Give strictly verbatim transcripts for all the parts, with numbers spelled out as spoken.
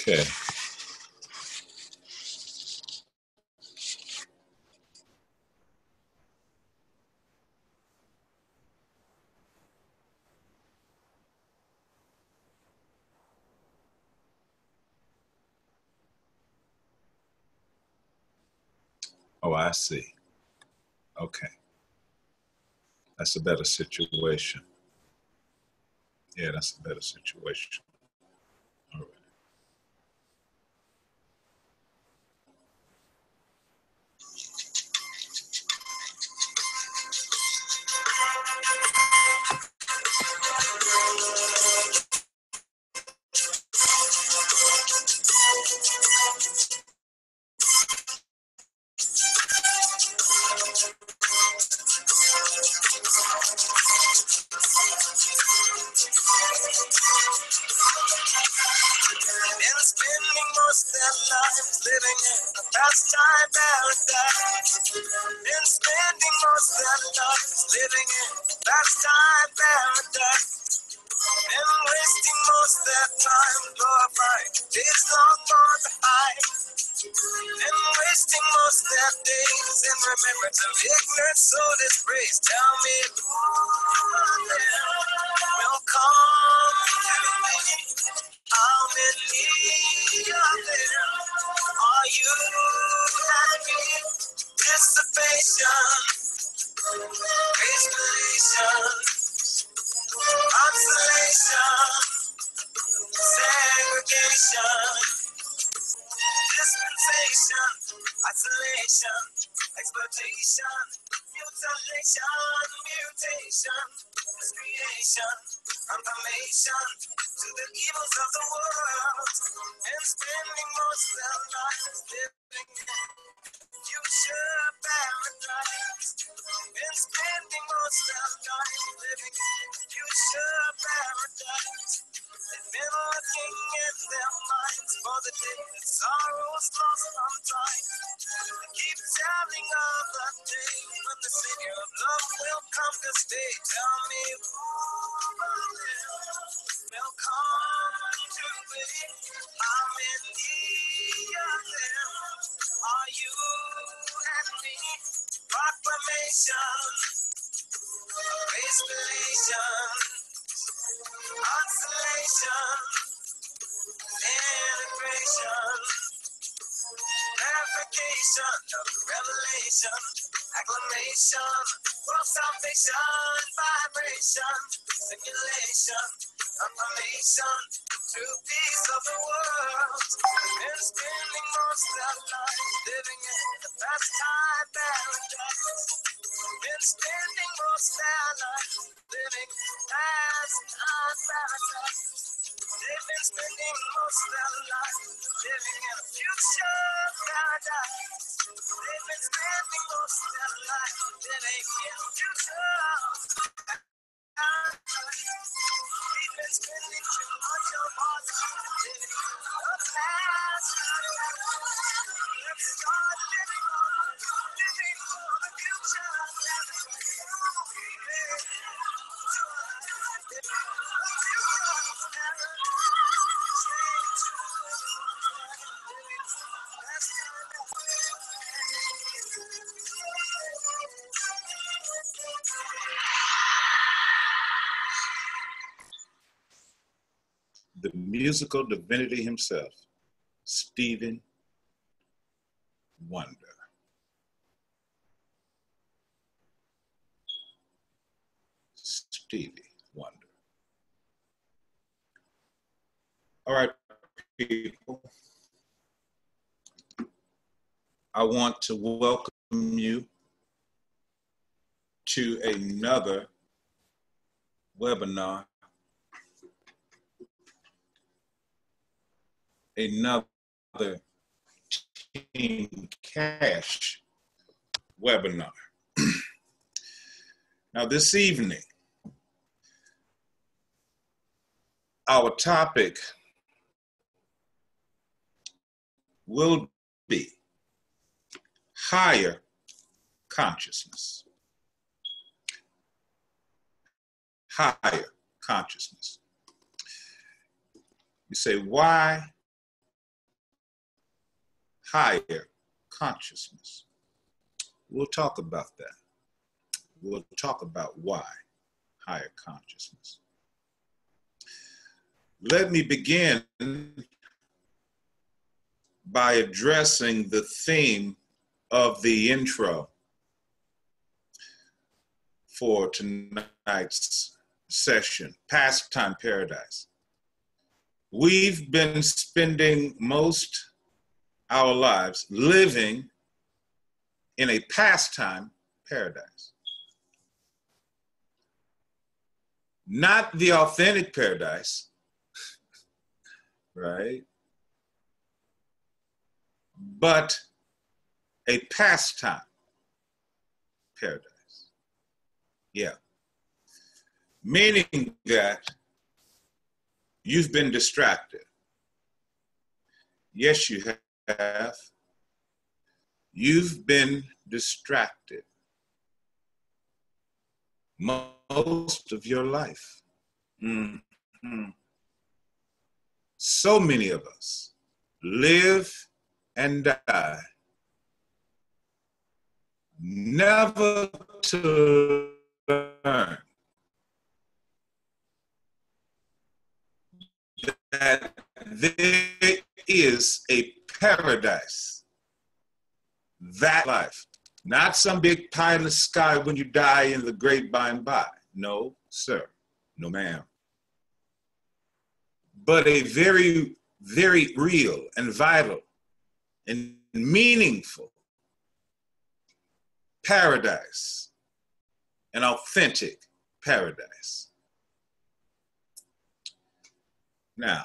Okay. Oh, I see. Okay. That's a better situation. Yeah, that's a better situation. All right. The musical divinity himself, Stephen Wonder. Stevie Wonder. All right, people. I want to welcome you to another webinar, another Team Cash webinar. Now this evening, our topic will be higher consciousness. Higher consciousness. You say, why higher consciousness. We'll talk about that. We'll talk about why higher consciousness. Let me begin by addressing the theme of the intro for tonight's session, Pastime Paradise. We've been spending most our lives living in a pastime paradise. Not the authentic paradise, right? But a pastime paradise. Yeah. Meaning that you've been distracted. Yes, you have. You've been distracted most of your life. Mm-hmm. So many of us live and die, never to learn that there is a paradise, that life, not some big pie in the sky when you die in the great by and by. No, sir, no, ma'am. But a very, very real and vital and meaningful paradise, an authentic paradise. Now,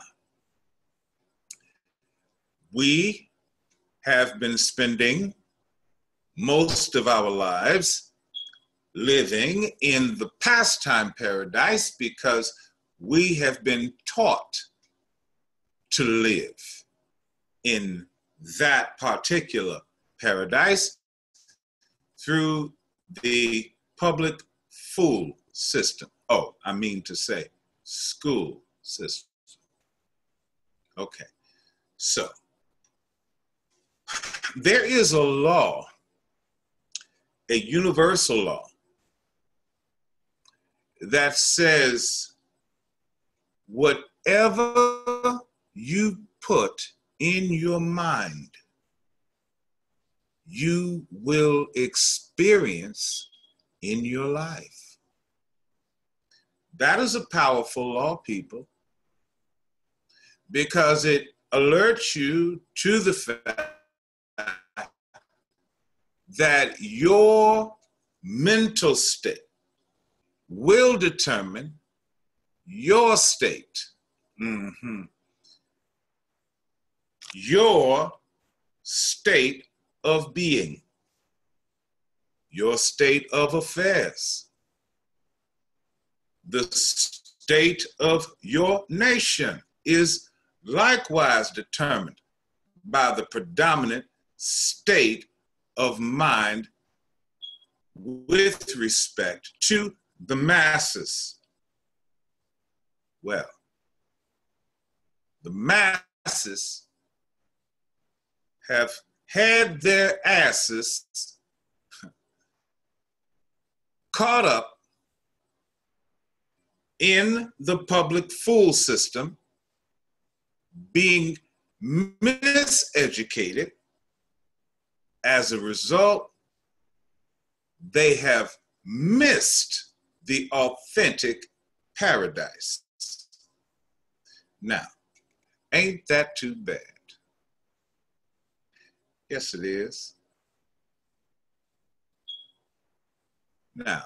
we have been spending most of our lives living in the pastime paradise because we have been taught to live in that particular paradise through the public fool system. Oh, I mean to say school system. Okay, so there is a law, a universal law, that says whatever you put in your mind, you will experience in your life. That is a powerful law, people, because it alerts you to the fact that your mental state will determine your state. Mm-hmm. Your state of being, your state of affairs, the state of your nation is likewise determined by the predominant state of mind with respect to the masses. Well, the masses have had their asses caught up in the public fool system, being miseducated. As a result, they have missed the authentic paradise. Now, ain't that too bad? Yes, it is. Now,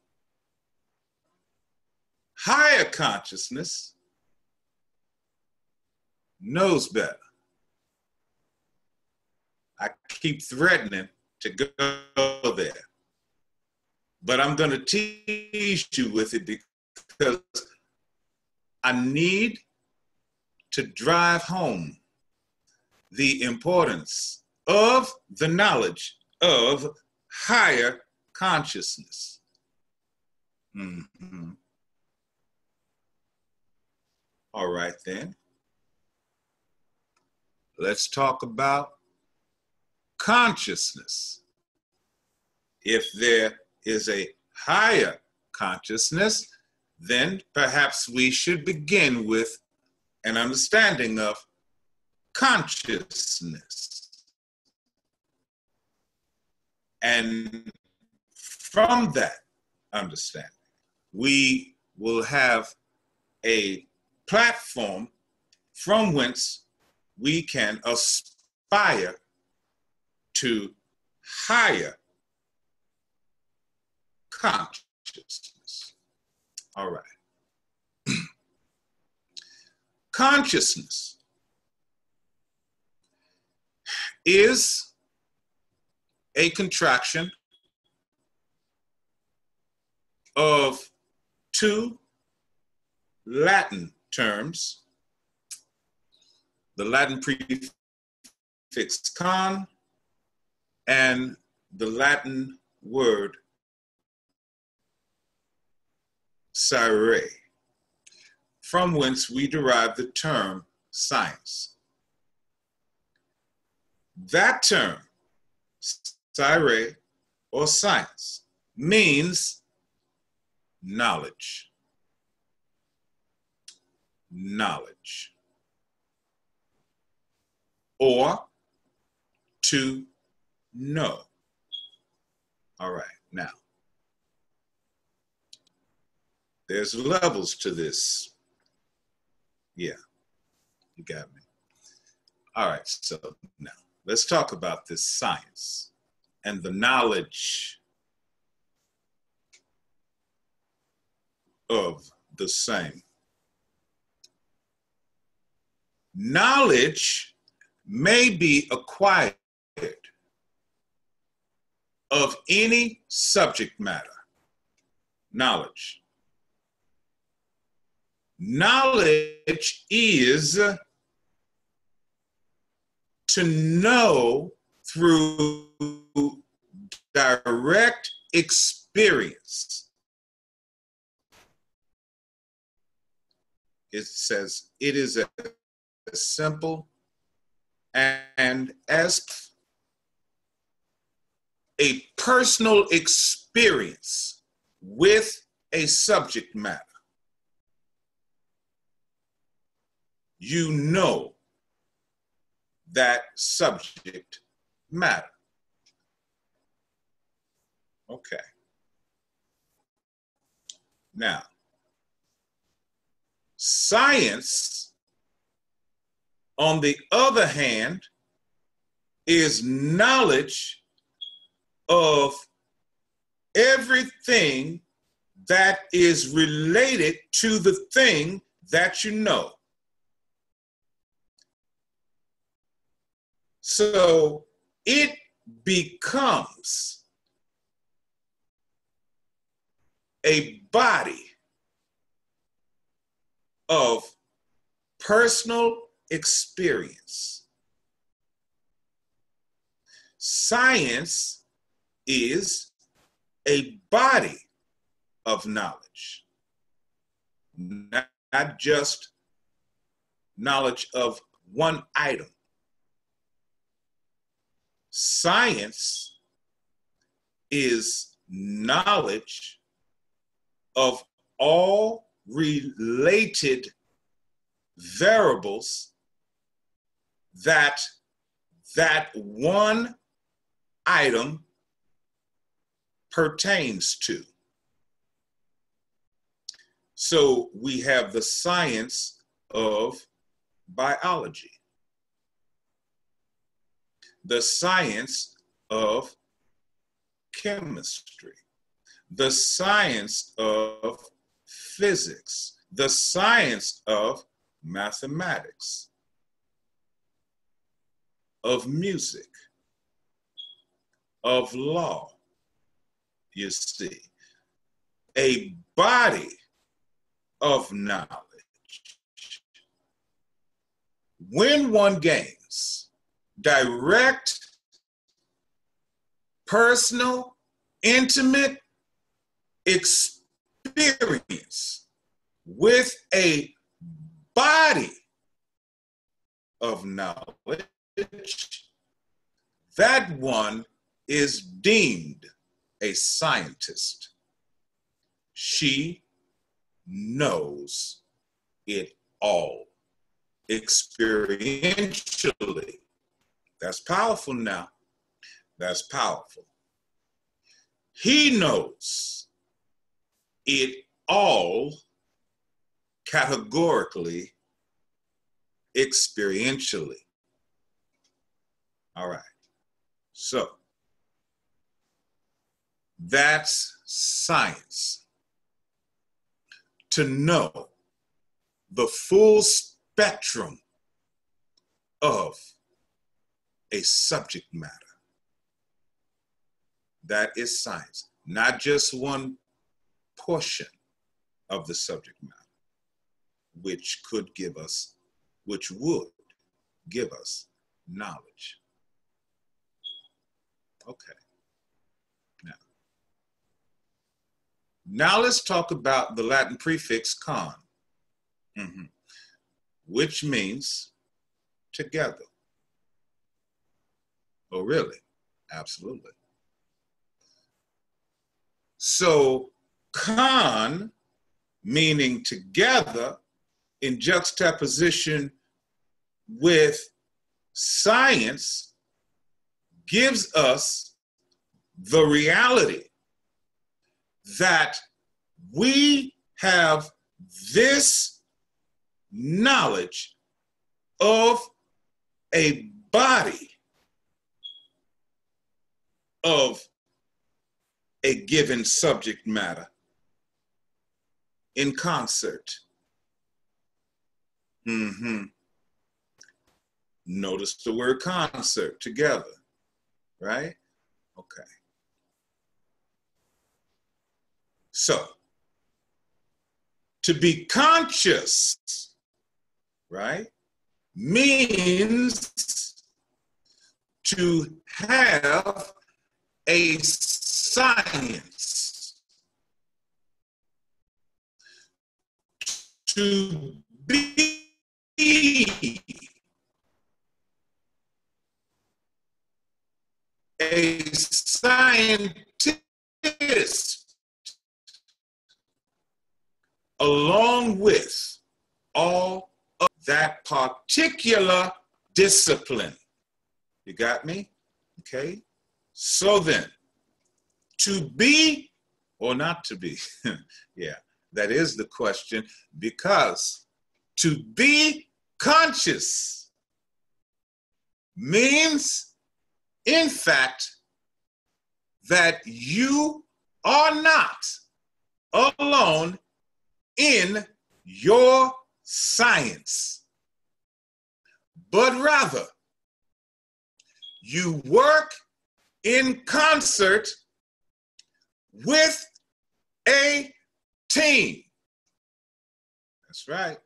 higher consciousness knows better. I keep threatening to go there, but I'm going to tease you with it because I need to drive home the importance of the knowledge of higher consciousness. Mm-hmm. All right, then. Let's talk about consciousness. If there is a higher consciousness, then perhaps we should begin with an understanding of consciousness. And from that understanding, we will have a platform from whence we can aspire to higher consciousness. All right. Consciousness is a contraction of two Latin terms, the Latin prefix con and the Latin word scire, from whence we derive the term science. That term, scire or science, means knowledge. Knowledge. Or to know. All right, now, there's levels to this. Yeah, you got me. All right, so now let's talk about this science and the knowledge of the same. Knowledge may be acquired of any subject matter. Knowledge. Knowledge is to know through direct experience. It says it is as simple and as a personal experience with a subject matter. You know that subject matter. Okay. Now, science, on the other hand, is knowledge of everything that is related to the thing that you know. So it becomes a body of personal experience. Science is a body of knowledge, not, not just knowledge of one item. Science is knowledge of all related variables that that one item pertains to. So we have the science of biology, the science of chemistry, the science of physics, the science of mathematics, of music, of law. You see, a body of knowledge. When one gains direct, personal, intimate experience with a body of knowledge, that one is deemed a scientist. She knows it all experientially. That's powerful now. That's powerful. He knows it all categorically, experientially. All right. So that's science. To know the full spectrum of a subject matter. That is science, not just one portion of the subject matter, which could give us, which would give us knowledge. Okay. Now, now let's talk about the Latin prefix con, mm-hmm. which means together. Oh, really? Absolutely. So con, meaning together, in juxtaposition with science, gives us the reality that we have this knowledge of a body of a given subject matter in concert. Mm-hmm. Notice the word concert, together, right? Okay. So, to be conscious, right, means to have a science, to be a scientist, along with all of that particular discipline. You got me? Okay. So then, to be or not to be, yeah, that is the question, because to be conscious means, in fact, that you are not alone in your science, but rather you work in concert with a team. That's right.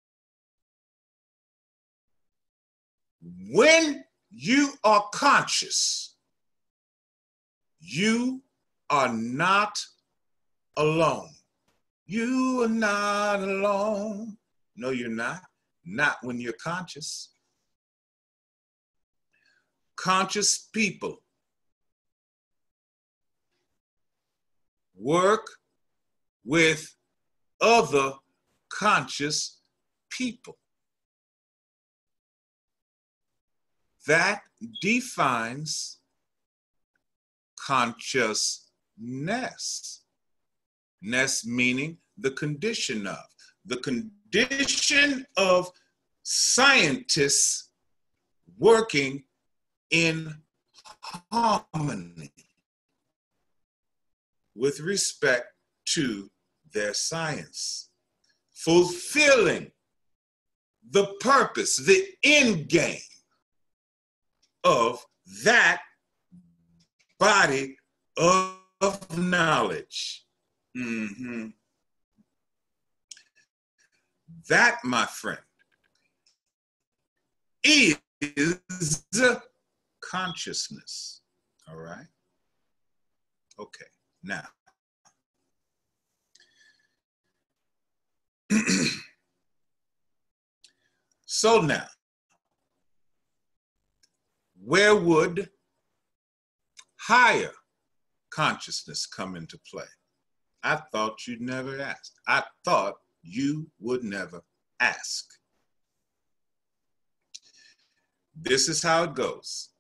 When you are conscious, you are not alone. You are not alone. No, you're not. Not when you're conscious. Conscious people work with other conscious people. That defines consciousness. Ness meaning the condition of. The condition of scientists working in harmony with respect to their science, fulfilling the purpose, the end game of that body of, of knowledge. Mm-hmm. That, my friend, is consciousness. All right? Okay, now. So now, where would higher consciousness come into play? I thought you'd never ask. I thought you would never ask. This is how it goes.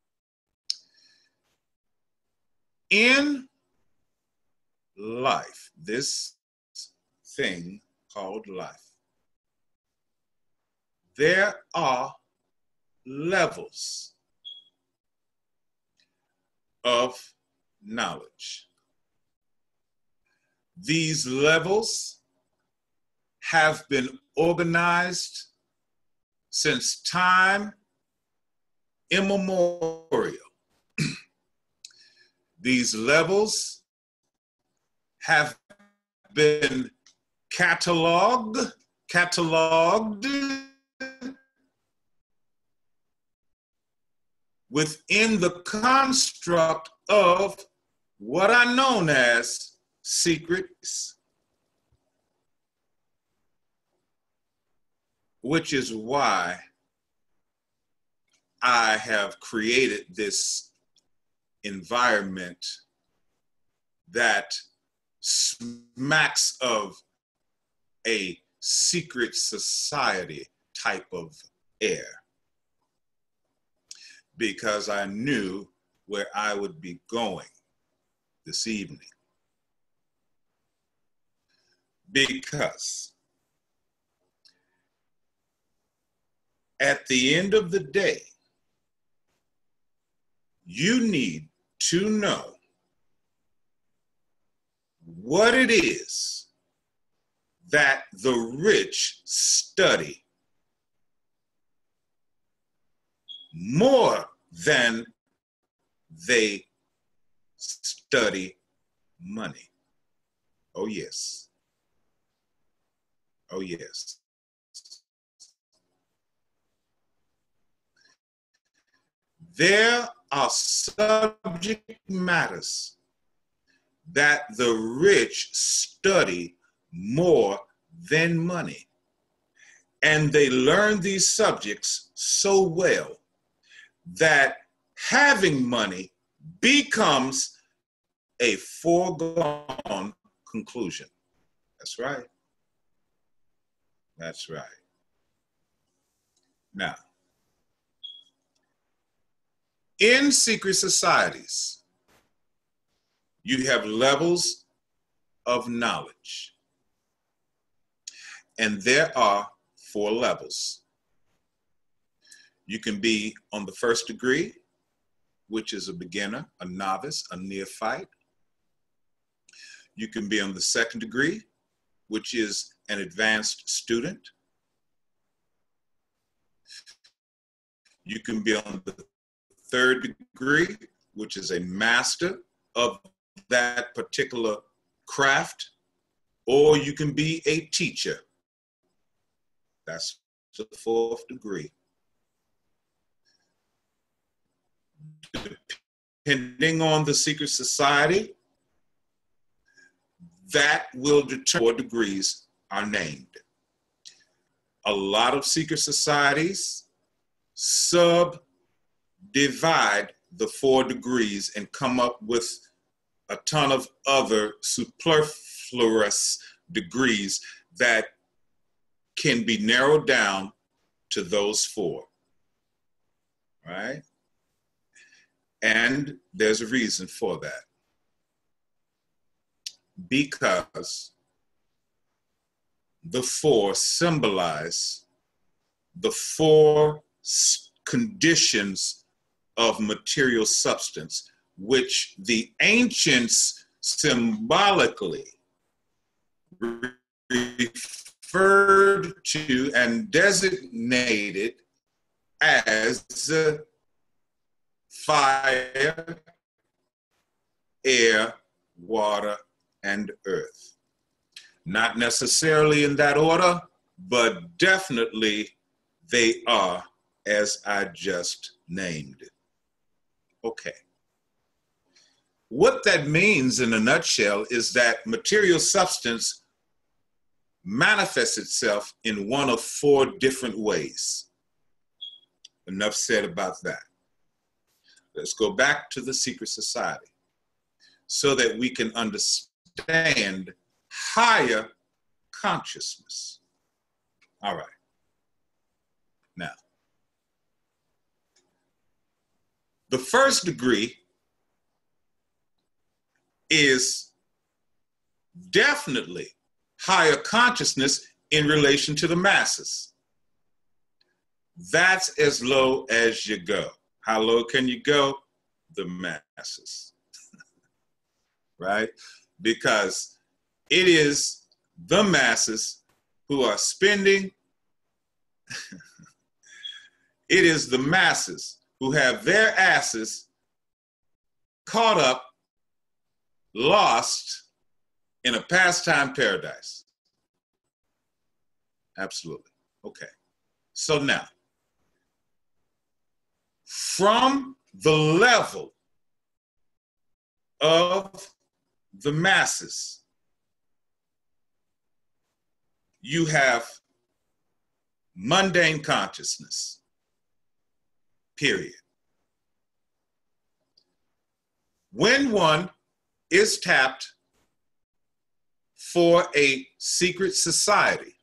In life, this thing called life, there are levels of knowledge. These levels have been organized since time immemorial. These levels have been cataloged, cataloged within the construct of what are known as secrets, which is why I have created this environment that smacks of a secret society type of air, because I knew where I would be going this evening. Because at the end of the day, you need to know what it is that the rich study more than they study money. Oh, yes. Oh, yes. There are subject matters that the rich study more than money. And they learn these subjects so well that having money becomes a foregone conclusion. That's right. That's right. Now, in secret societies, you have levels of knowledge. And there are four levels. You can be on the first degree, which is a beginner, a novice, a neophyte. You can be on the second degree, which is an advanced student. You can be on the third degree, which is a master of that particular craft, or you can be a teacher. That's the fourth degree. Depending on the secret society, that will determine what degrees are named. A lot of secret societies subdivide the four degrees and come up with a ton of other superfluous degrees that can be narrowed down to those four, right? And there's a reason for that. Because the four symbolize the four conditions of material substance, which the ancients symbolically referred to and designated as fire, air, water, and earth. Not necessarily in that order, but definitely they are as I just named it. Okay. What that means in a nutshell is that material substance manifests itself in one of four different ways. Enough said about that. Let's go back to the secret society so that we can understand higher consciousness. All right. Now, the first degree is definitely higher consciousness in relation to the masses. That's as low as you go. How low can you go? The masses, right? Because it is the masses who are spending, it is the masses who have their asses caught up, lost in a pastime paradise. Absolutely. Okay. So now, from the level of the masses, you have mundane consciousness, period. When one is tapped for a secret society,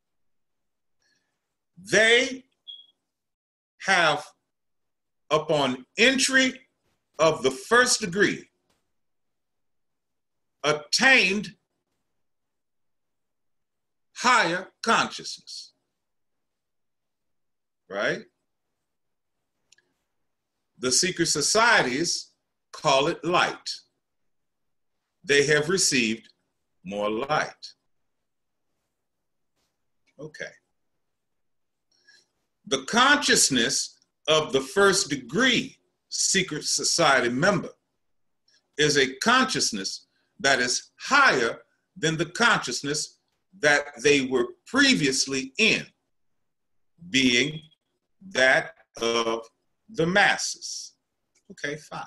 they have, upon entry of the first degree, attained higher consciousness, right? The secret societies call it light. They have received more light. Okay. The consciousness of the first degree secret society member is a consciousness that is higher than the consciousness that they were previously in, being that of the masses. Okay, fine.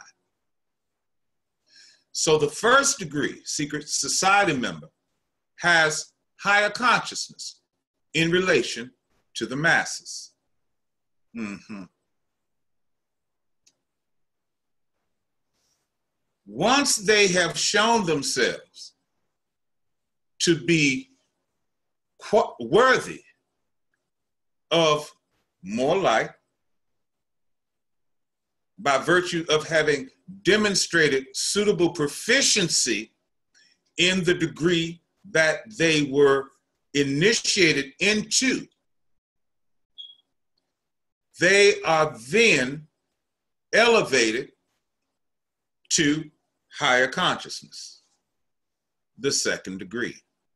So the first degree secret society member has higher consciousness in relation to the masses. Mm-hmm. Once they have shown themselves to be worthy of more light by virtue of having demonstrated suitable proficiency in the degree that they were initiated into, they are then elevated to higher consciousness, the second degree.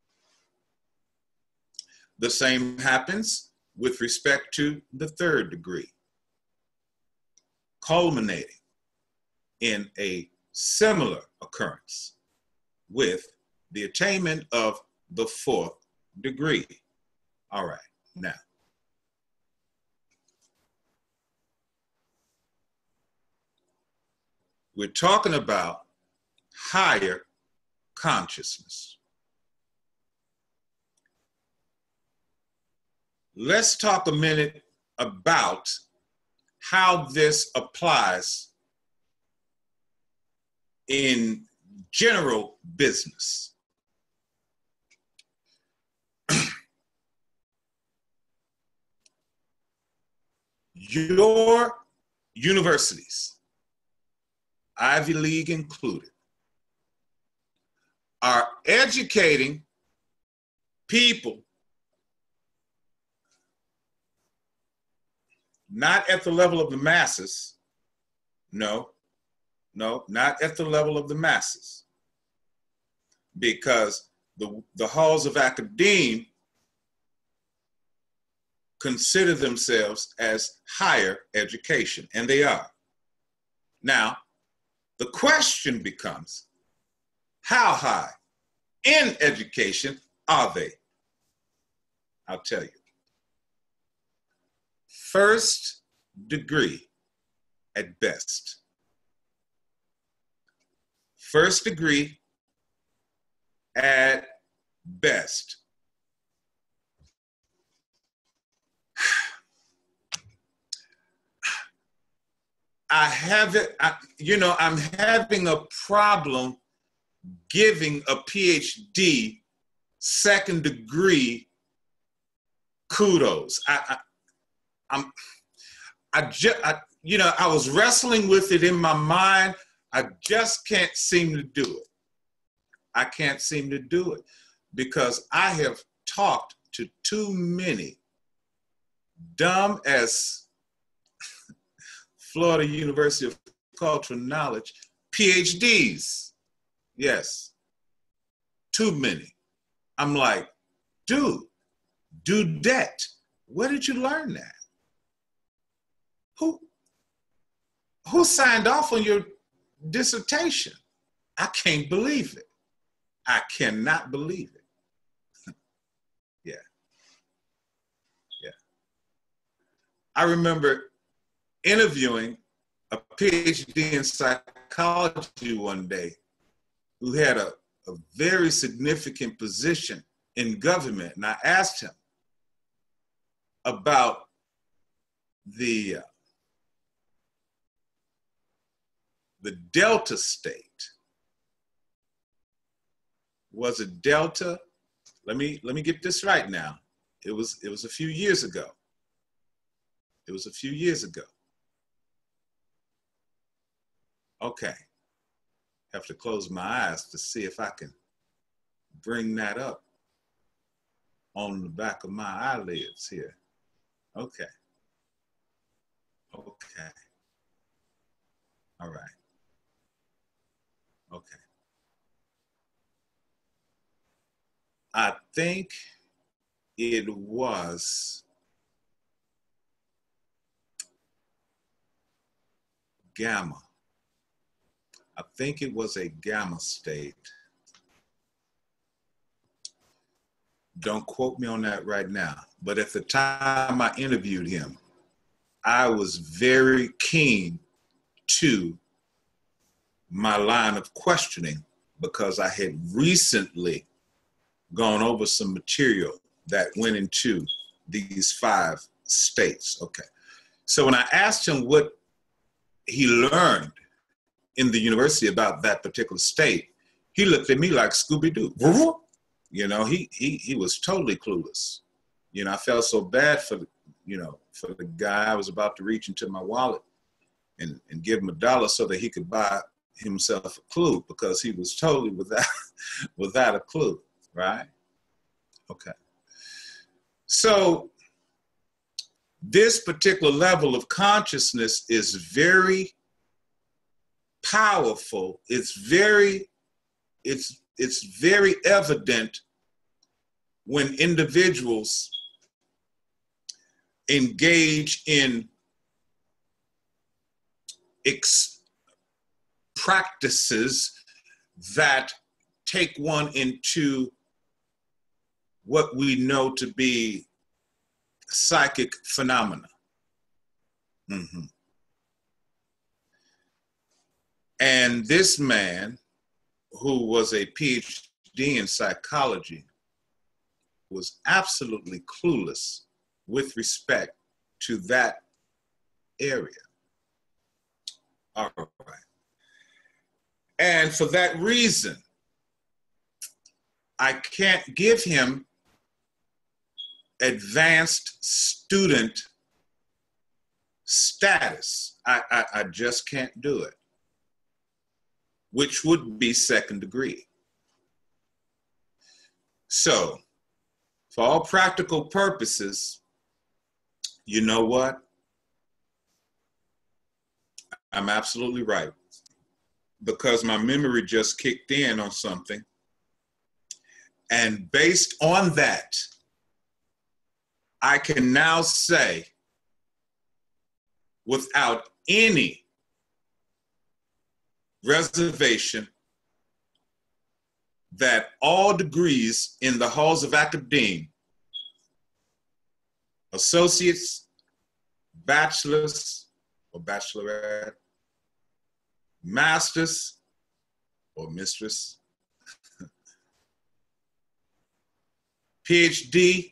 The same happens with respect to the third degree, culminating in a similar occurrence with the attainment of the fourth degree. All right, now, we're talking about higher consciousness. Let's talk a minute about how this applies in general business. Your universities, Ivy League included, are educating people not at the level of the masses, no, no, not at the level of the masses, because the, the halls of academe consider themselves as higher education, and they are. Now, the question becomes, how high in education are they? I'll tell you. First degree at best. First degree at best. I haven't, I, you know, I'm having a problem giving a PhD second degree kudos. I, I I'm, I just, I, you know, I was wrestling with it in my mind. I just can't seem to do it. I can't seem to do it because I have talked to too many dumb as Florida University of Cultural Knowledge PhDs. Yes, too many. I'm like, dude, dudette, where did you learn that? Who, who signed off on your dissertation? I can't believe it. I cannot believe it. Yeah. Yeah. I remember interviewing a PhD in psychology one day who had a, a very significant position in government. And I asked him about the, uh, the Delta state. Was it Delta? Let me, let me get this right now. It was, it was a few years ago. It was a few years ago. Okay. Have to close my eyes to see if I can bring that up on the back of my eyelids here. Okay. Okay. All right. Okay. I think it was Gamma. I think it was a Gamma state. Don't quote me on that right now. But at the time I interviewed him, I was very keen to my line of questioning because I had recently gone over some material that went into these five states. Okay. So when I asked him what he learned in the university about that particular state, he looked at me like Scooby-Doo. You know, he, he, he was totally clueless. You know, I felt so bad for the, you know, for the guy. I was about to reach into my wallet and, and give him a dollar so that he could buy himself a clue because he was totally without, without a clue, right? Okay. So this particular level of consciousness is very powerful. It's very, it's, it's very evident when individuals engage in ex practices that take one into what we know to be psychic phenomena. Mm-hmm. And this man, who was a PhD in psychology, was absolutely clueless with respect to that area. All right. And for that reason, I can't give him advanced student status. I, I, I just can't do it, which would be second degree. So, for all practical purposes, you know what? I'm absolutely right. Because my memory just kicked in on something. And based on that, I can now say, without any reservation, that all degrees in the halls of academia, associates, bachelors or bachelorette, masters or mistress, PhD,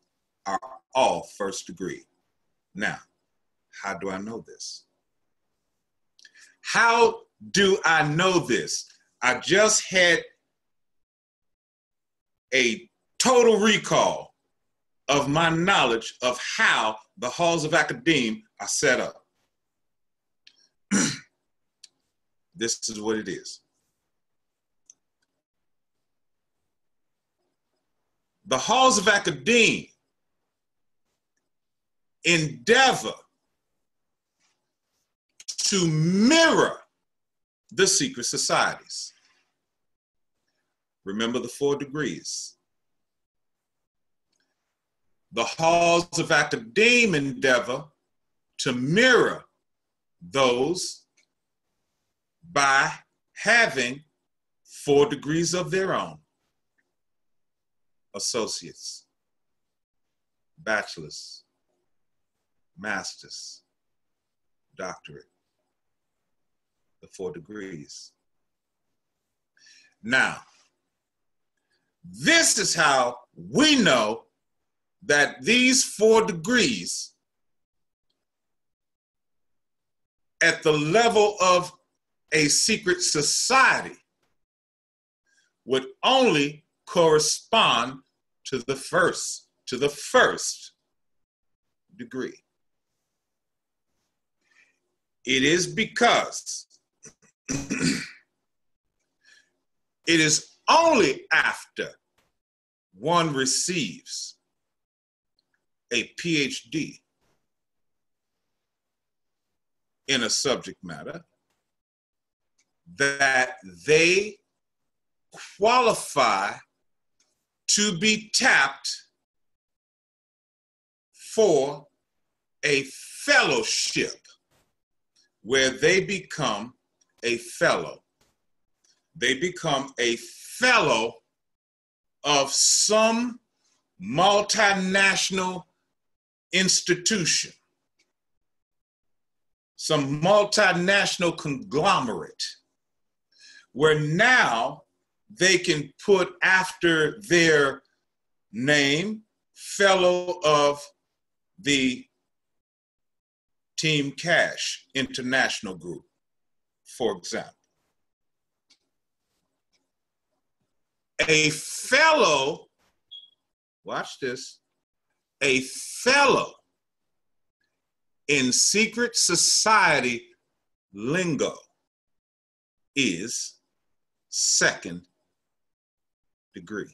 are all first degree. Now, how do I know this? How do I know this? I just had a total recall of my knowledge of how the halls of academe are set up. This is what it is. The halls of academe endeavor to mirror the secret societies. Remember the four degrees. The halls of academe endeavor to mirror those by having four degrees of their own. Associates, bachelors, masters, doctorate, the four degrees. Now, this is how we know that these four degrees at the level of a secret society would only correspond to the first, to the first degree. It is because it is only after one receives a P H D in a subject matter that they qualify to be tapped for a fellowship where they become a fellow. They become a fellow of some multinational institution, some multinational conglomerate, where now they can put after their name, fellow of the Team Cash International Group, for example. A fellow, watch this, a fellow in secret society lingo is second degree.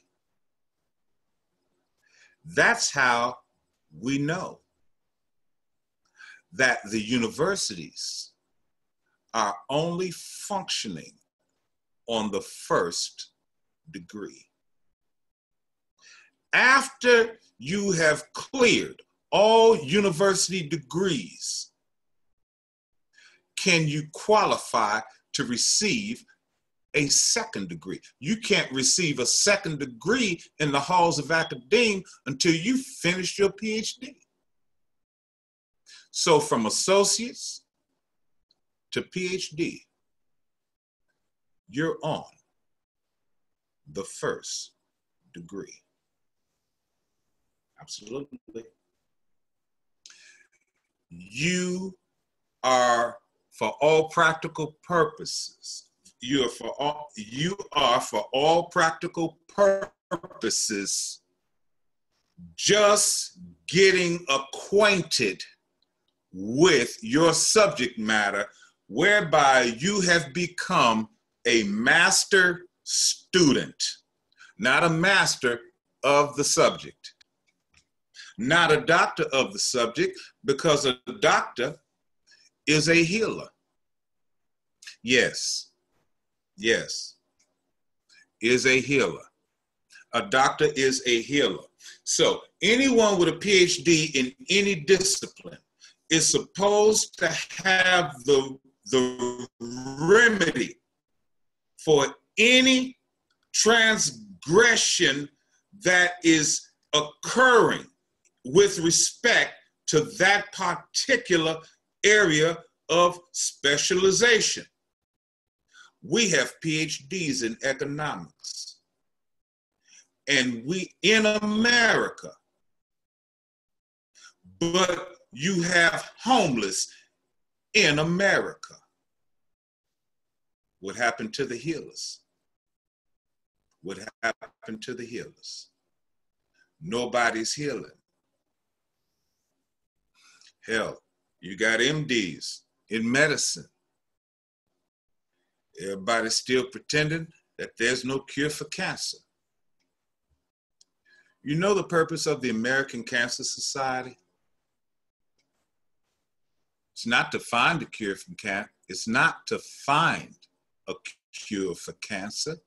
That's how we know that the universities are only functioning on the first degree. After you have cleared all university degrees, can you qualify to receive a second degree? You can't receive a second degree in the halls of academe until you finish your P H D. So from associates to P H D, you're on the first degree. Absolutely. You are, for all practical purposes, you are for all, you are for all practical purposes just getting acquainted with your subject matter, whereby you have become a master student, not a master of the subject, not a doctor of the subject, because a doctor is a healer. Yes, yes, is a healer. A doctor is a healer. So anyone with a P H D in any discipline is supposed to have the, the remedy for any transgression that is occurring with respect to that particular area of specialization. We have P H Ds in economics, and we in America, but you have homeless in America. What happened to the healers? What happened to the healers? Nobody's healing. Hell, you got M Ds in medicine. Everybody's still pretending that there's no cure for cancer. You know the purpose of the American Cancer Society? It's not to find a cure for cancer. It's not to find a cure for cancer,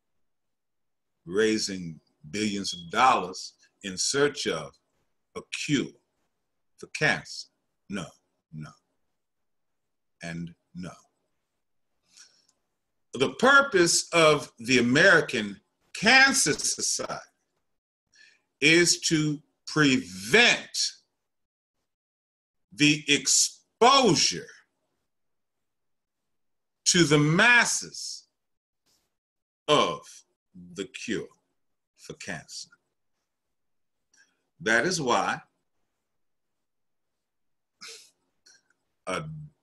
raising billions of dollars in search of a cure for cancer. No, no, and no. The purpose of the American Cancer Society is to prevent the exposure to the masses of the cure for cancer. That is why a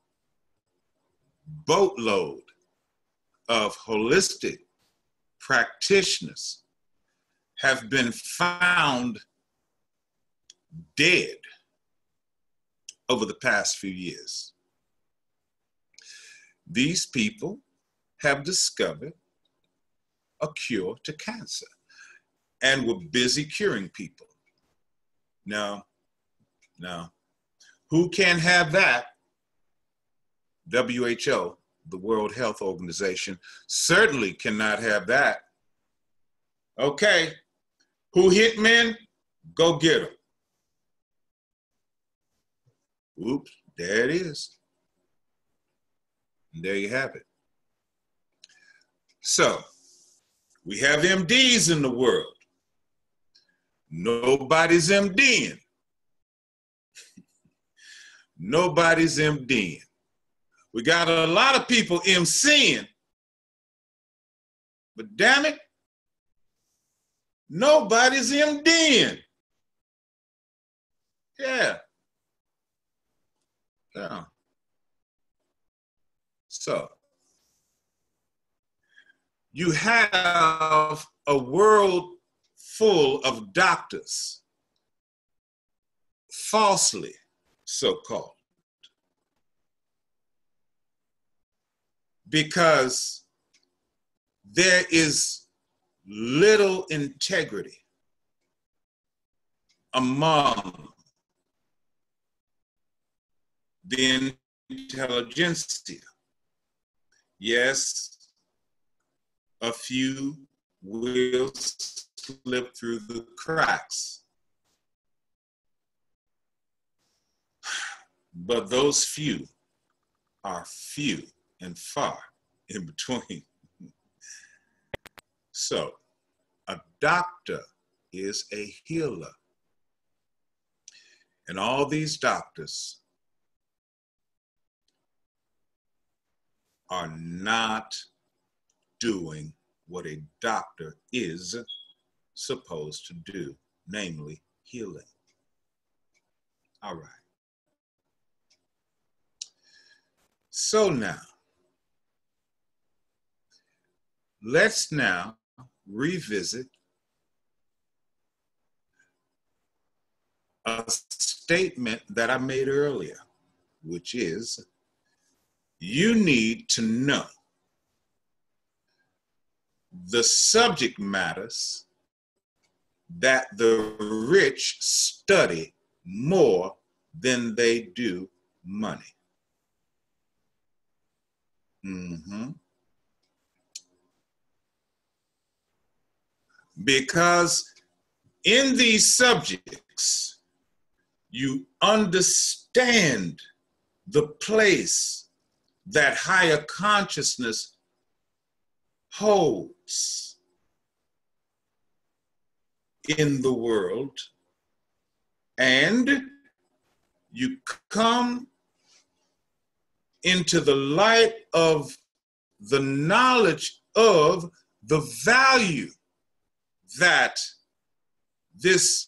boatload of holistic practitioners have been found dead over the past few years. These people have discovered a cure to cancer and were busy curing people. No, no. Who can have that? W H O, the World Health Organization, certainly cannot have that. Okay, who hit men? Go get them. Oops, there it is. And there you have it. So, we have M Ds in the world. Nobody's MDing. Nobody's MDing. We got a lot of people MCing, but damn it, nobody's MDing. Yeah. Yeah. So, you have a world full of doctors, falsely so-called, because there is little integrity among the intelligentsia. Yes, a few will slip through the cracks, but those few are few and far in between. So, a doctor is a healer. And all these doctors are not doing what a doctor is supposed to do, namely healing. All right. So now, let's now revisit a statement that I made earlier, which is, you need to know the subject matters that the rich study more than they do money. Mm-hmm. Because in these subjects, you understand the place that higher consciousness holds in the world, and you come into the light of the knowledge of the value that this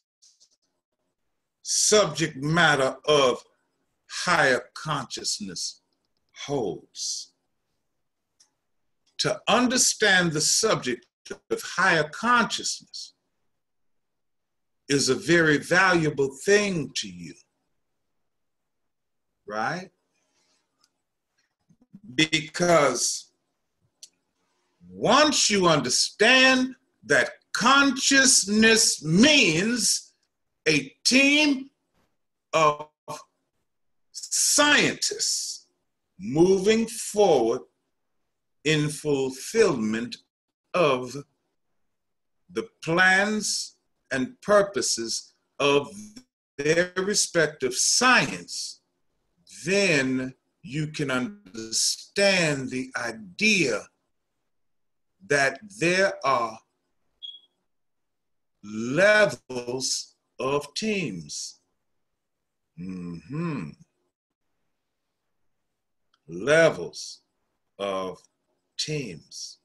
subject matter of higher consciousness holds. to understand the subject of higher consciousness is a very valuable thing to you, right? Because once you understand that consciousness means a team of scientists moving forward in fulfillment of the plans and purposes of their respective science, then you can understand the idea that there are levels of teams. Mm-hmm. Levels of teams.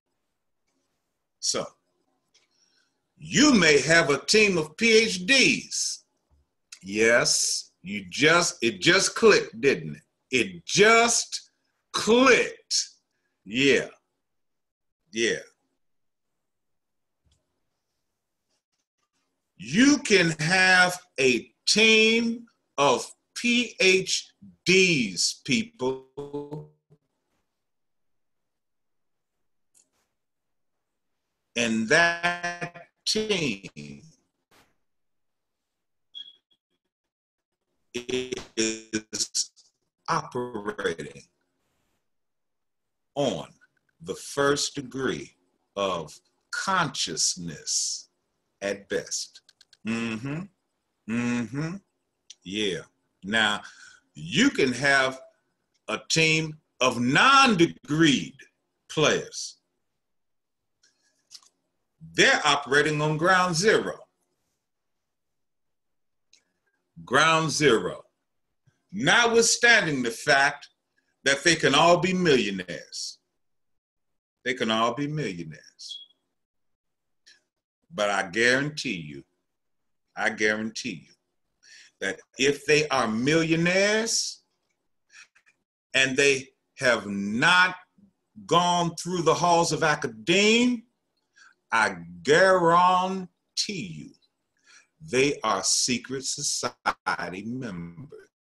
So, you may have a team of P H Ds. Yes, you just, it just clicked, didn't it? It just clicked. Yeah, yeah. You can have a team of P H Ds, people. And that team is operating on the first degree of consciousness at best. Mm-hmm. Mm-hmm. Yeah. Now, you can have a team of non-degreed players. They're operating on ground zero. Ground zero. Notwithstanding the fact that they can all be millionaires. They can all be millionaires. But I guarantee you, I guarantee you that if they are millionaires and they have not gone through the halls of academia, I guarantee you they are secret society members.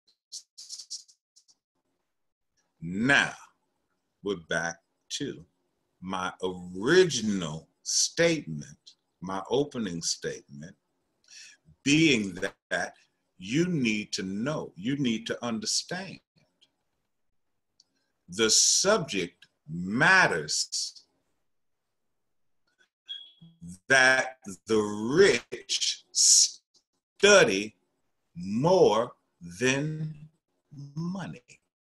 Now, we're back to my original statement, my opening statement, being that you need to know, you need to understand. The subject matters that the rich study more than money.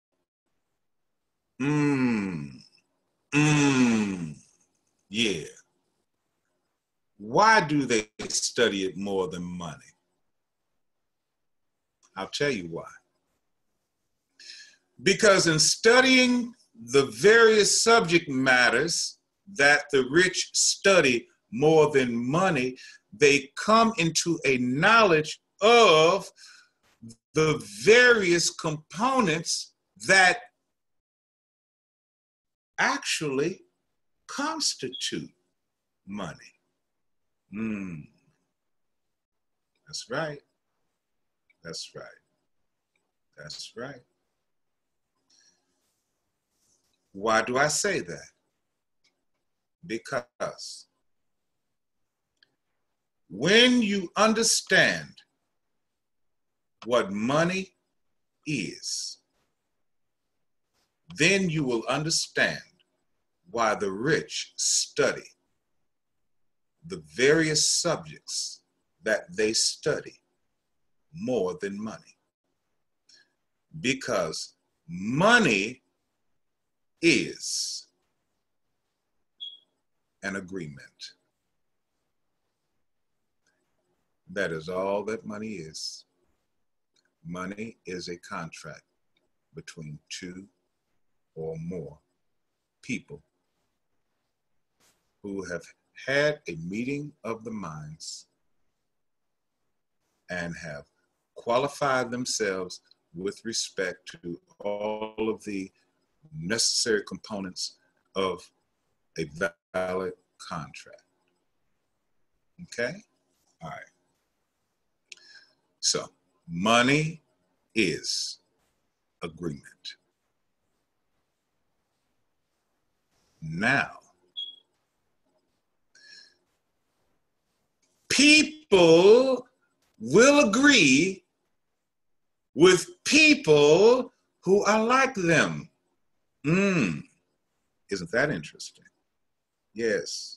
Mmm, mmm, yeah. Why do they study it more than money? I'll tell you why. Because in studying the various subject matters that the rich study more than money, they come into a knowledge of the various components that actually constitute money. Mm. That's right. That's right. That's right. Why do I say that? Because when you understand what money is, then you will understand why the rich study the various subjects that they study more than money. Because money is an agreement. That is all that money is. Money is a contract between two or more people who have had a meeting of the minds and have qualified themselves with respect to all of the necessary components of a valid contract. Okay? All right. So, money is agreement. Now, people will agree with people who are like them. Hmm. Isn't that interesting? Yes.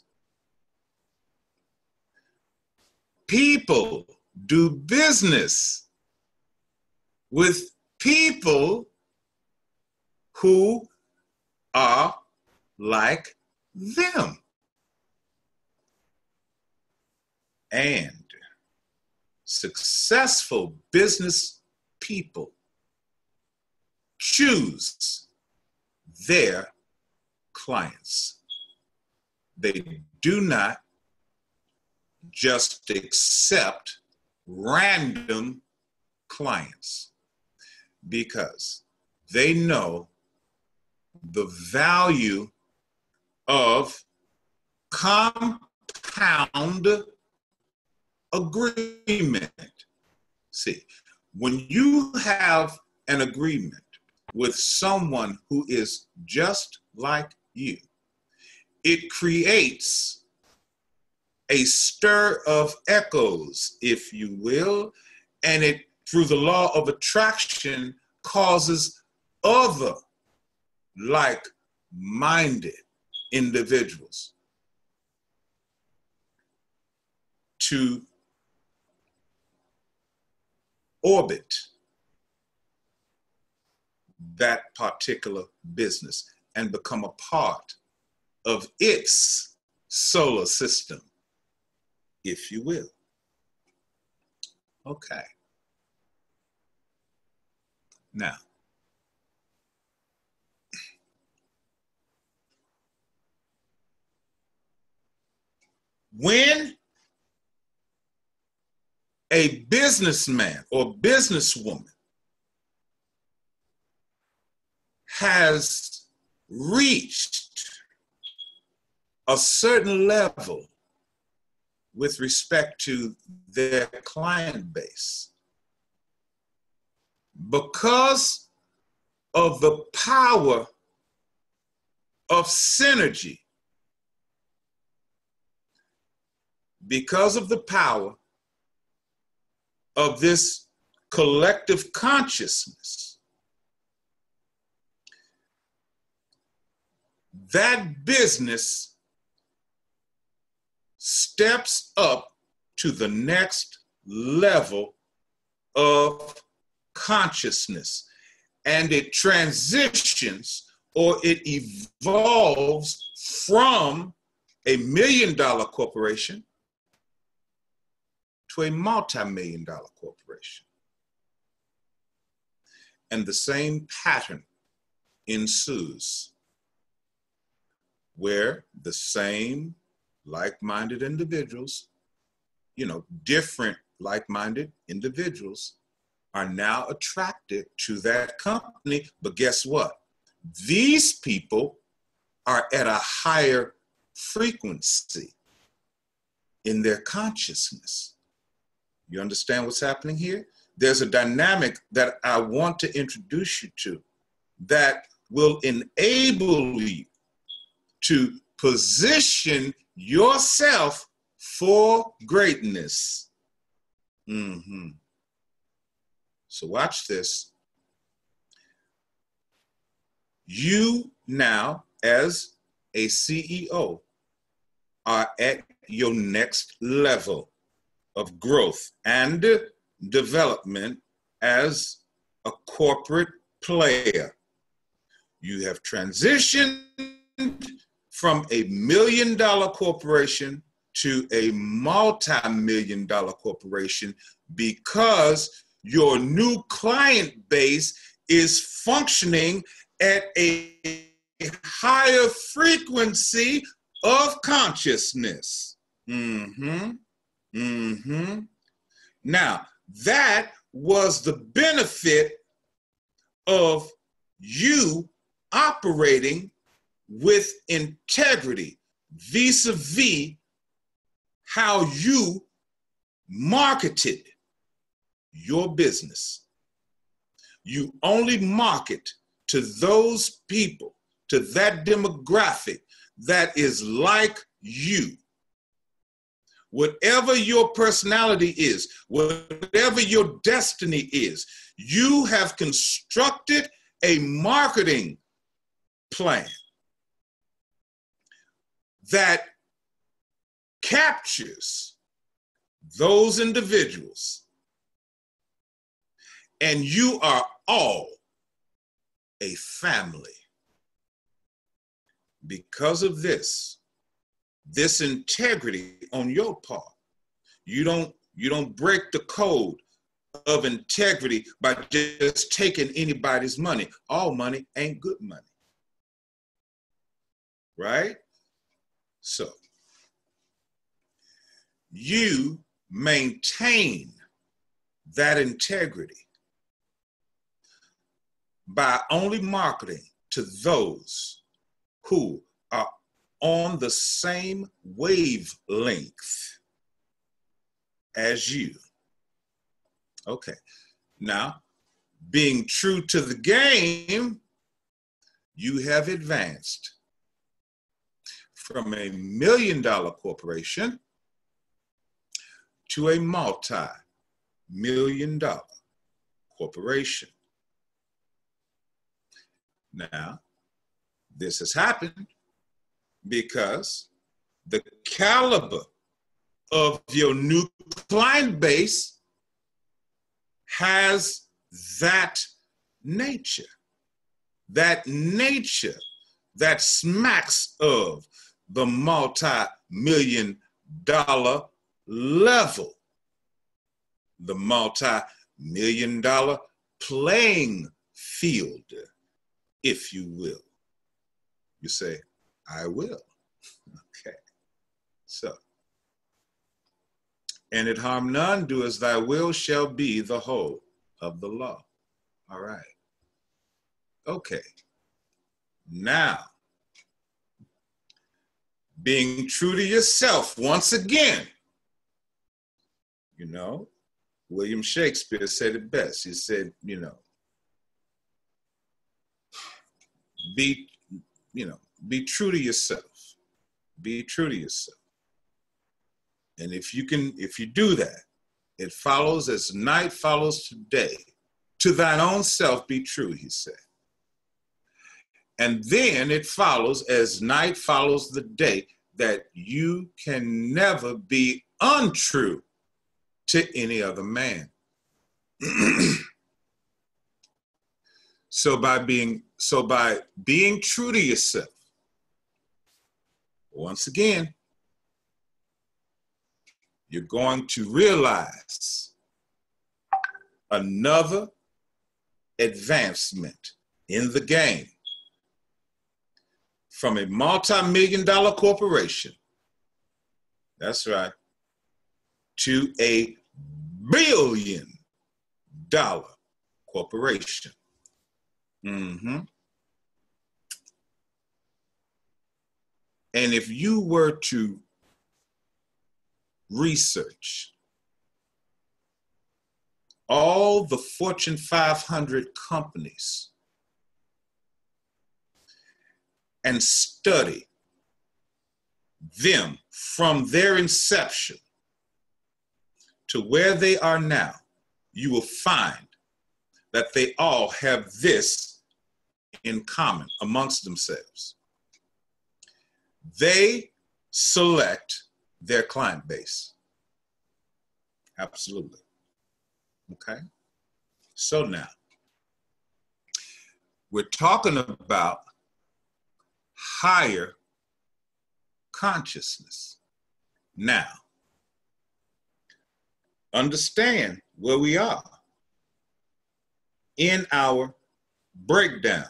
People do business with people who are like them. And successful business people choose their clients. They do not just accept random clients because they know the value of compound agreement. See, when you have an agreement with someone who is just like you, it creates a stir of echoes, if you will, and it, through the law of attraction, causes other like-minded individuals to orbit that particular business and become a part of its solar system, if you will. Okay. Now, when a businessman or businesswoman has reached a certain level with respect to their client base, because of the power of synergy, because of the power of this collective consciousness, that business steps up to the next level of consciousness, and it transitions or it evolves from a million dollar corporation to a multi-million dollar corporation. And the same pattern ensues, where the same like-minded individuals, you know, different like-minded individuals are now attracted to that company. But guess what? These people are at a higher frequency in their consciousness. You understand what's happening here? There's a dynamic that I want to introduce you to that will enable you to position yourself for greatness. Mm-hmm. So watch this. You now, as a C E O, are at your next level of growth and development as a corporate player. You have transitioned from a million dollar corporation to a multi-million dollar corporation because your new client base is functioning at a higher frequency of consciousness. Mm-hmm. Mm-hmm. Now, that was the benefit of you operating with integrity vis-a-vis how you marketed your business. You only market to those people, to that demographic that is like you. Whatever your personality is, whatever your destiny is, you have constructed a marketing plan that captures those individuals, and you are all a family. Because of this, this integrity on your part, you don't, you don't break the code of integrity by just taking anybody's money. All money ain't good money, right? So you maintain that integrity by only marketing to those who are on the same wavelength as you. Okay, now, being true to the game, you have advanced from a million dollar corporation to a multi-million dollar corporation. Now, this has happened because the caliber of your new client base has that nature, that nature that smacks of the multi-million dollar level, the multi-million dollar playing field, if you will. You say, I will. Okay. So, and it harm none, do as thy will shall be the whole of the law. All right. Okay. Now, being true to yourself once again. You know, William Shakespeare said it best. He said, you know, be, you know, be true to yourself. Be true to yourself. And if you can, if you do that, it follows as night follows to day. To thine own self be true, he said. And then it follows as night follows the day that you can never be untrue to any other man. So by being, so by being true to yourself, once again, you're going to realize another advancement in the game from a multi-million dollar corporation, that's right, to a billion dollar corporation. Mm-hmm. And if you were to research all the Fortune five hundred companies and study them from their inception to where they are now, you will find that they all have this in common amongst themselves. They select their client base. Absolutely. Okay. So now, we're talking about higher consciousness. Now, understand where we are in our breakdown.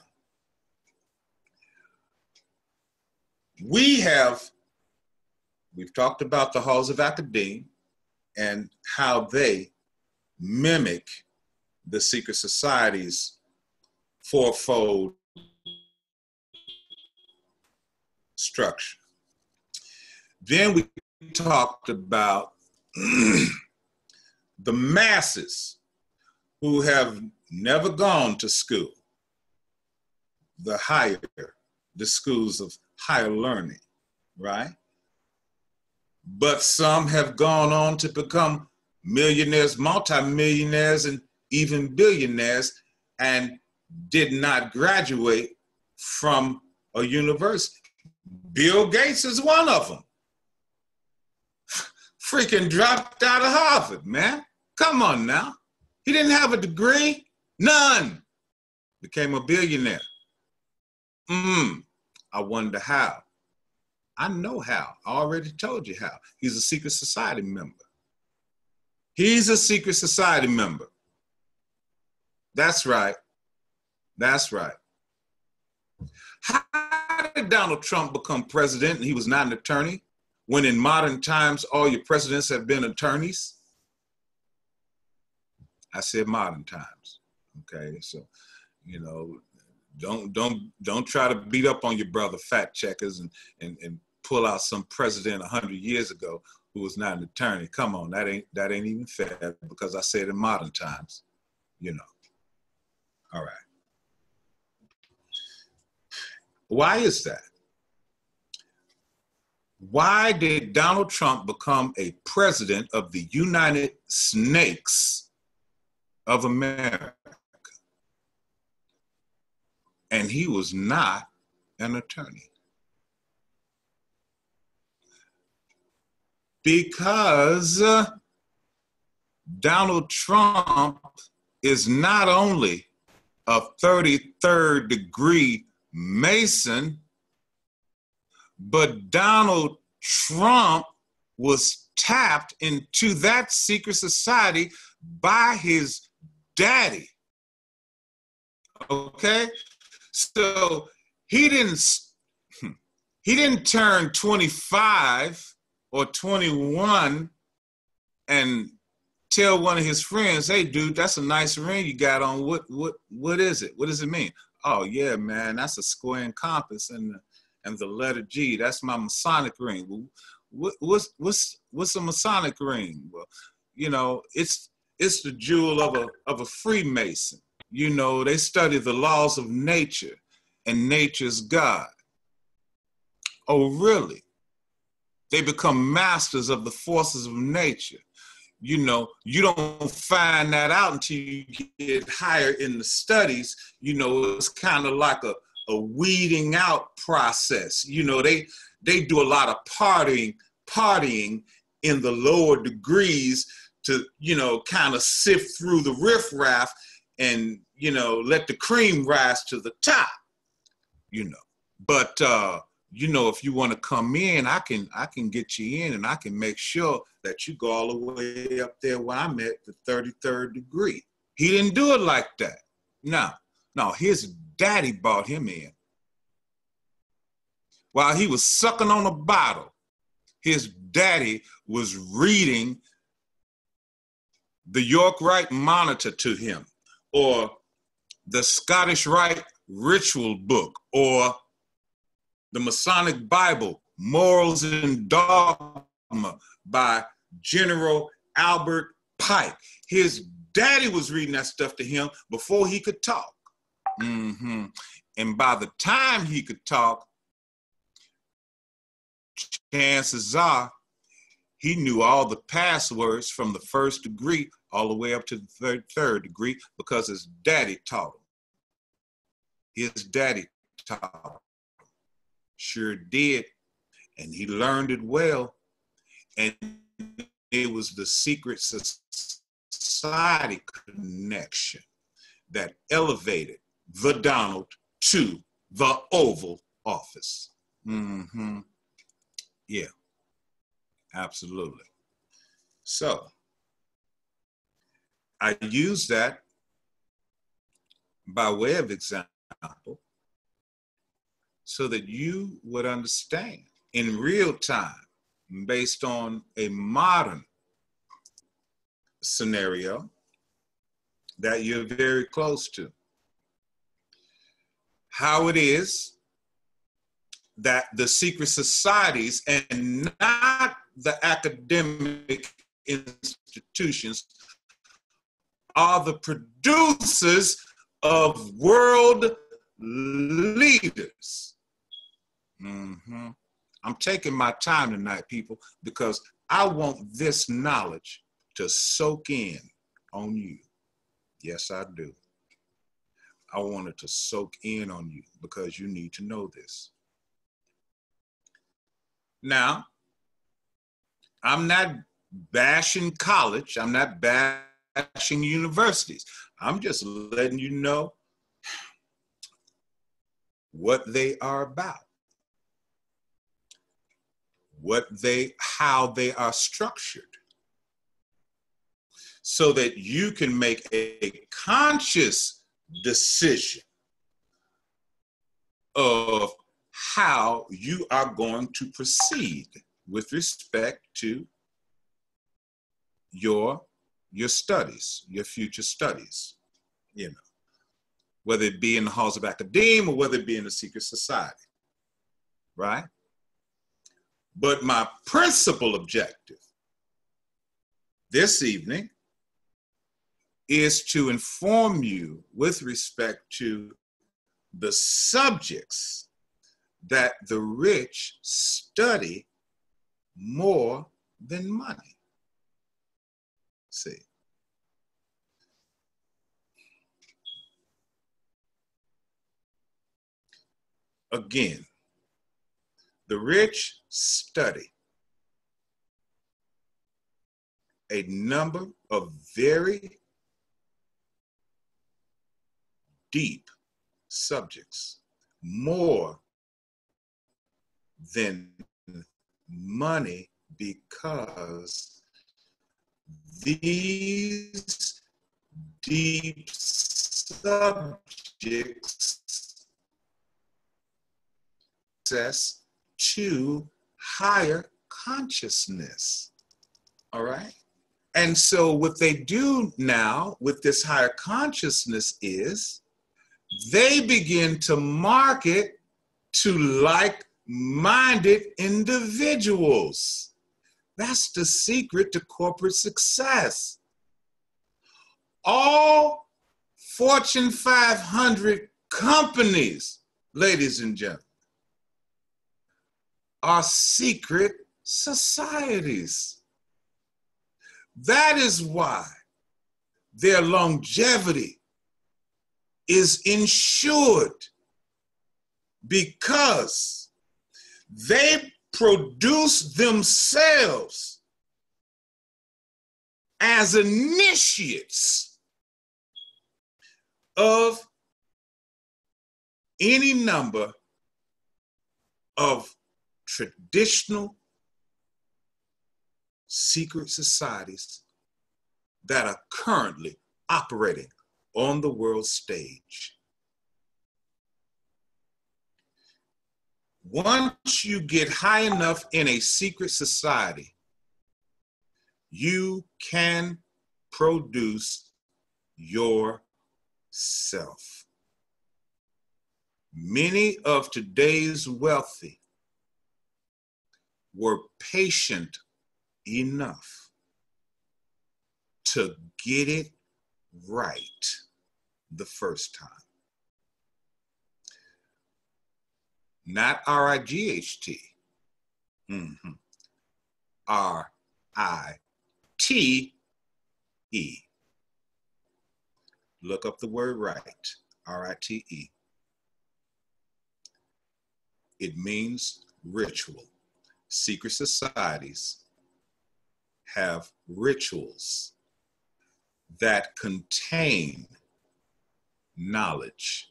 We have, we've talked about the halls of academia and how they mimic the secret society's fourfold structure. Then we talked about the masses who have never gone to school, the higher, the schools of higher learning, right? But some have gone on to become millionaires, multimillionaires, and even billionaires, and did not graduate from a university. Bill Gates is one of them. Freaking dropped out of Harvard, man. Come on now. He didn't have a degree, none. Became a billionaire. Hmm, I wonder how. I know how. I already told you how. He's a secret society member. He's a secret society member. That's right. That's right. How did Donald Trump become president and he was not an attorney, when in modern times all your presidents have been attorneys? I said modern times. Okay, so, you know, don't don't don't try to beat up on your brother fact checkers and and, and pull out some president a hundred years ago who was not an attorney. Come on, that ain't that ain't even fair, because I said in modern times, you know. All right. Why is that? Why did Donald Trump become a president of the United Snakes of America? And he was not an attorney. Because uh, Donald Trump is not only a thirty-third degree Mason, but Donald Trump was tapped into that secret society by his daddy. Okay? So he didn't he didn't turn twenty-five or twenty-one and tell one of his friends, "Hey dude, that's a nice ring you got on. What what what is it? What does it mean?" "Oh yeah, man, that's a square and compass and the, and the letter G. That's my Masonic ring." "Well, what, what's what's what's a Masonic ring?" "Well, you know, it's it's the jewel of a of a Freemason. You know, they study the laws of nature and nature's God." "Oh, really?" They become masters of the forces of nature. You know, you don't find that out until you get higher in the studies. You know, it's kind of like a, a weeding out process. You know, they they do a lot of partying, partying in the lower degrees to, you know, kind of sift through the riffraff and, you know, let the cream rise to the top, you know. But, uh, you know, if you want to come in, I can I can get you in, and I can make sure that you go all the way up there where I'm at, the thirty-third degree. He didn't do it like that. No, no, his daddy brought him in. While he was sucking on a bottle, his daddy was reading the York Rite Monitor to him, or the Scottish Rite Ritual Book, or the Masonic Bible, Morals and Dogma by General Albert Pike. His daddy was reading that stuff to him before he could talk. Mm-hmm. And by the time he could talk, chances are he knew all the passwords from the first degree all the way up to the third, third degree, because his daddy taught him. His daddy taught him. Sure did. And he learned it well. And it was the secret society connection that elevated the Donald to the Oval Office. Mm-hmm. Yeah, absolutely. So I use that by way of example so that you would understand in real time, based on a modern scenario that you're very close to, how it is that the secret societies and not the academic institutions are the producers of world leaders. Mm-hmm. I'm taking my time tonight, people, because I want this knowledge to soak in on you. Yes, I do. I want it to soak in on you because you need to know this. Now, I'm not bashing college. I'm not bashing universities. I'm just letting you know what they are about, what they, how they are structured, so that you can make a conscious decision of how you are going to proceed with respect to your, your studies, your future studies, you know, whether it be in the halls of academia or whether it be in a secret society, right? But my principal objective this evening is to inform you with respect to the subjects that the rich study more than money. See. Again, the rich study a number of very deep subjects more than money, because these deep subjects access to higher consciousness. All right? And so what they do now with this higher consciousness is they begin to market to like-minded individuals. That's the secret to corporate success. All Fortune five hundred companies, ladies and gentlemen, are secret societies. That is why their longevity is ensured, because they produce themselves as initiates of any number of traditional secret societies that are currently operating on the world stage. Once you get high enough in a secret society, you can produce yourself. Many of today's wealthy were patient enough to get it right the first time. Not R I G H T, mm-hmm. R I T E. Look up the word right, R I T E. It means ritual. Secret societies have rituals that contain knowledge.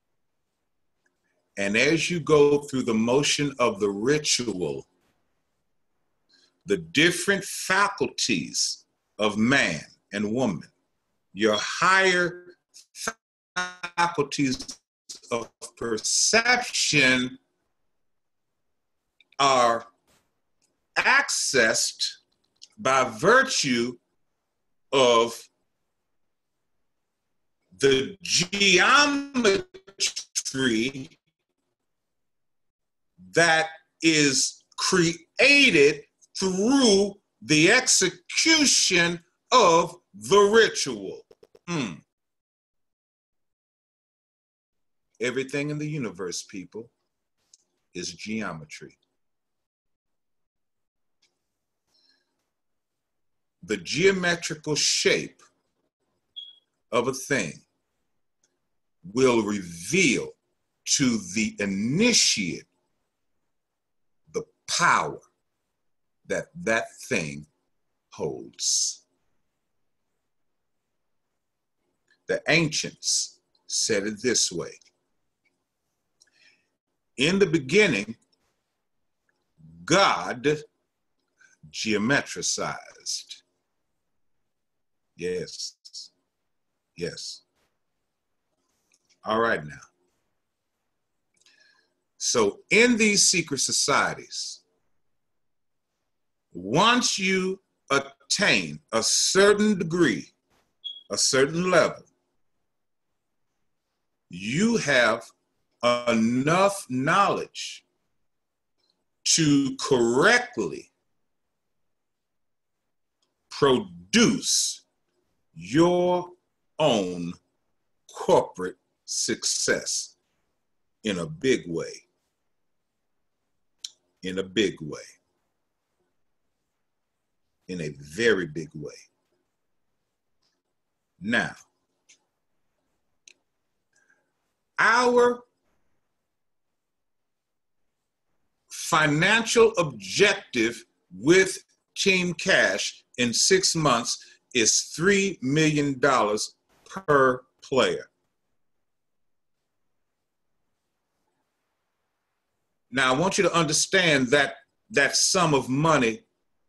And as you go through the motion of the ritual, the different faculties of man and woman, your higher faculties of perception are accessed by virtue of the geometry that is created through the execution of the ritual. Mm. Everything in the universe, people, is geometry. The geometrical shape of a thing will reveal to the initiate the power that that thing holds. The ancients said it this way. In the beginning, God geometricized. Yes, yes. All right now. So in these secret societies, once you attain a certain degree, a certain level, you have enough knowledge to correctly produce your own corporate success in a big way. In a big way. In a very big way. Now, our financial objective with Team Cash in six months is three million dollars per player. Now, I want you to understand that that sum of money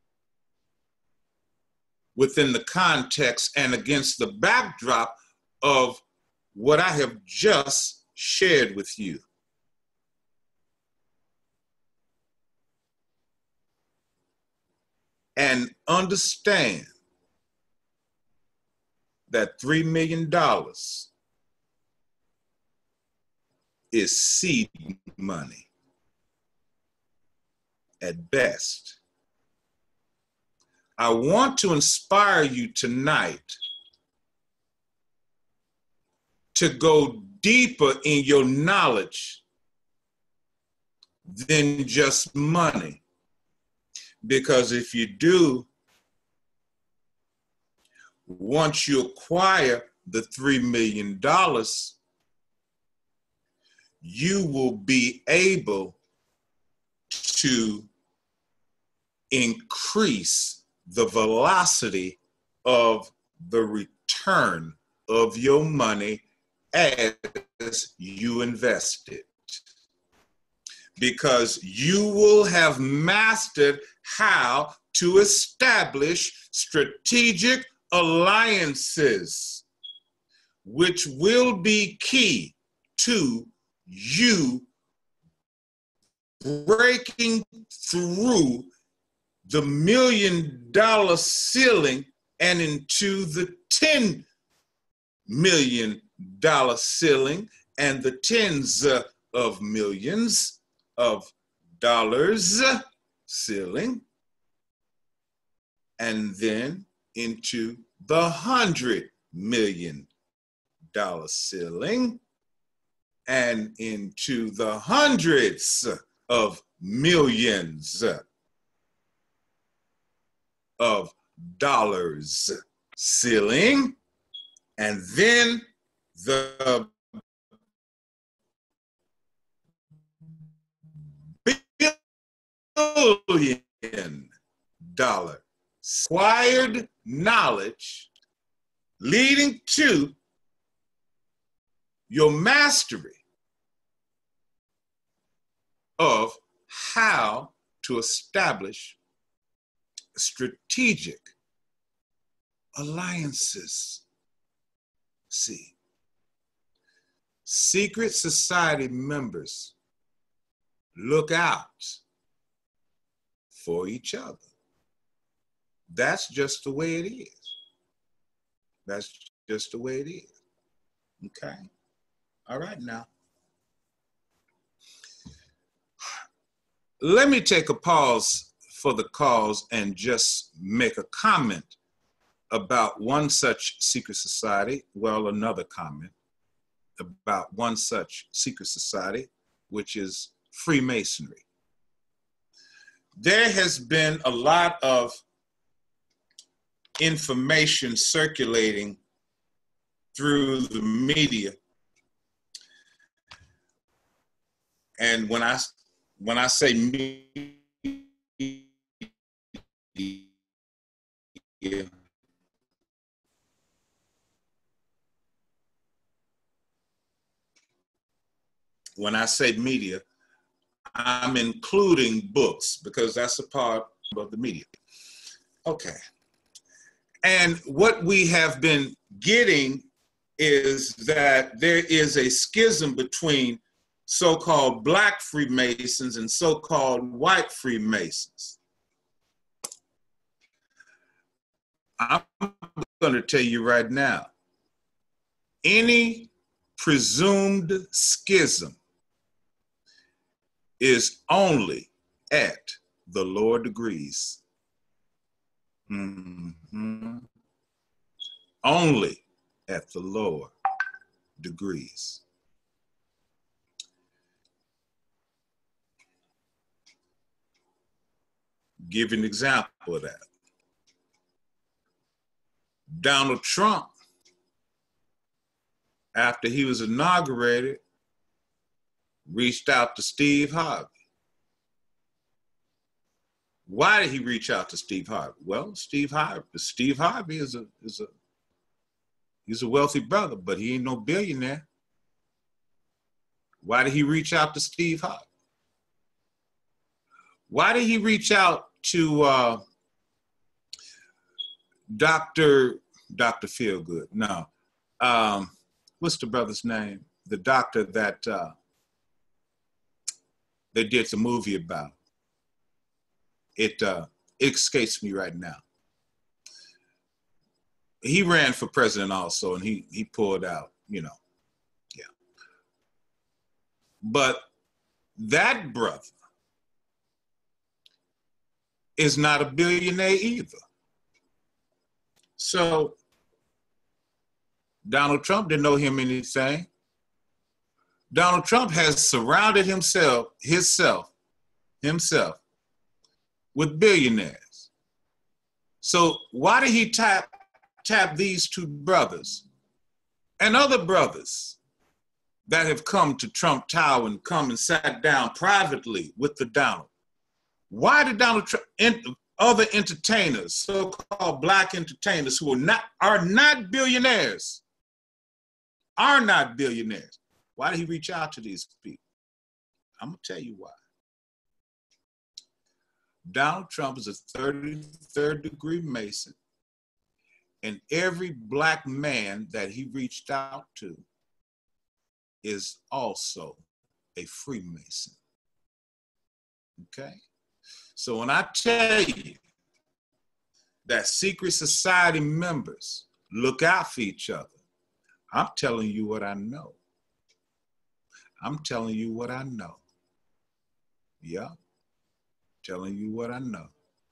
within the context and against the backdrop of what I have just shared with you. And understand that three million dollars is seed money at best. I want to inspire you tonight to go deeper in your knowledge than just money. Because if you do, once you acquire the three million dollars, you will be able to increase the velocity of the return of your money as you invest it. Because you will have mastered how to establish strategic alliances, which will be key to you breaking through the million dollar ceiling and into the ten million dollar ceiling and the tens uh, of millions of dollars ceiling, and then into the hundred million dollar ceiling and into the hundreds of millions of dollars ceiling, and then the billion dollar acquired knowledge leading to your mastery of how to establish strategic alliances. See, secret society members look out for each other. That's just the way it is. That's just the way it is. Okay. All right now. let me take a pause for the cause and just make a comment about one such secret society, well, another comment about one such secret society, which is Freemasonry. There has been a lot of information circulating through the media. And when I, when I say media, when I say media, I'm including books because that's a part of the media. Okay. And what we have been getting is that there is a schism between so-called Black Freemasons and so-called white Freemasons. I'm going to tell you right now, any presumed schism is only at the lower degrees. Mm-hmm. Only at the lower degrees. Give you an example of that. Donald Trump, after he was inaugurated, reached out to Steve Harvey. Why did he reach out to Steve Harvey? Well, Steve Harvey, Steve Harvey is a is a he's a wealthy brother, but he ain't no billionaire. Why did he reach out to Steve Harvey? Why did he reach out to uh, Doctor Doctor Feelgood? No, um, what's the brother's name? The doctor that uh, they did the movie about. It, uh, it escapes me right now. He ran for president also, and he, he pulled out, you know, yeah. But that brother is not a billionaire either. So Donald Trump didn't know him anything. Donald Trump has surrounded himself, himself, himself with billionaires. So why did he tap, tap these two brothers and other brothers that have come to Trump Tower and come and sat down privately with the Donald? Why did Donald Trump, and other entertainers, so-called Black entertainers who are not, are not billionaires, are not billionaires, why did he reach out to these people? I'm gonna tell you why. Donald Trump is a thirty-third degree Mason, and every Black man that he reached out to is also a Freemason, okay? So when I tell you that secret society members look out for each other, I'm telling you what I know. I'm telling you what I know. Yeah. Telling you what I know.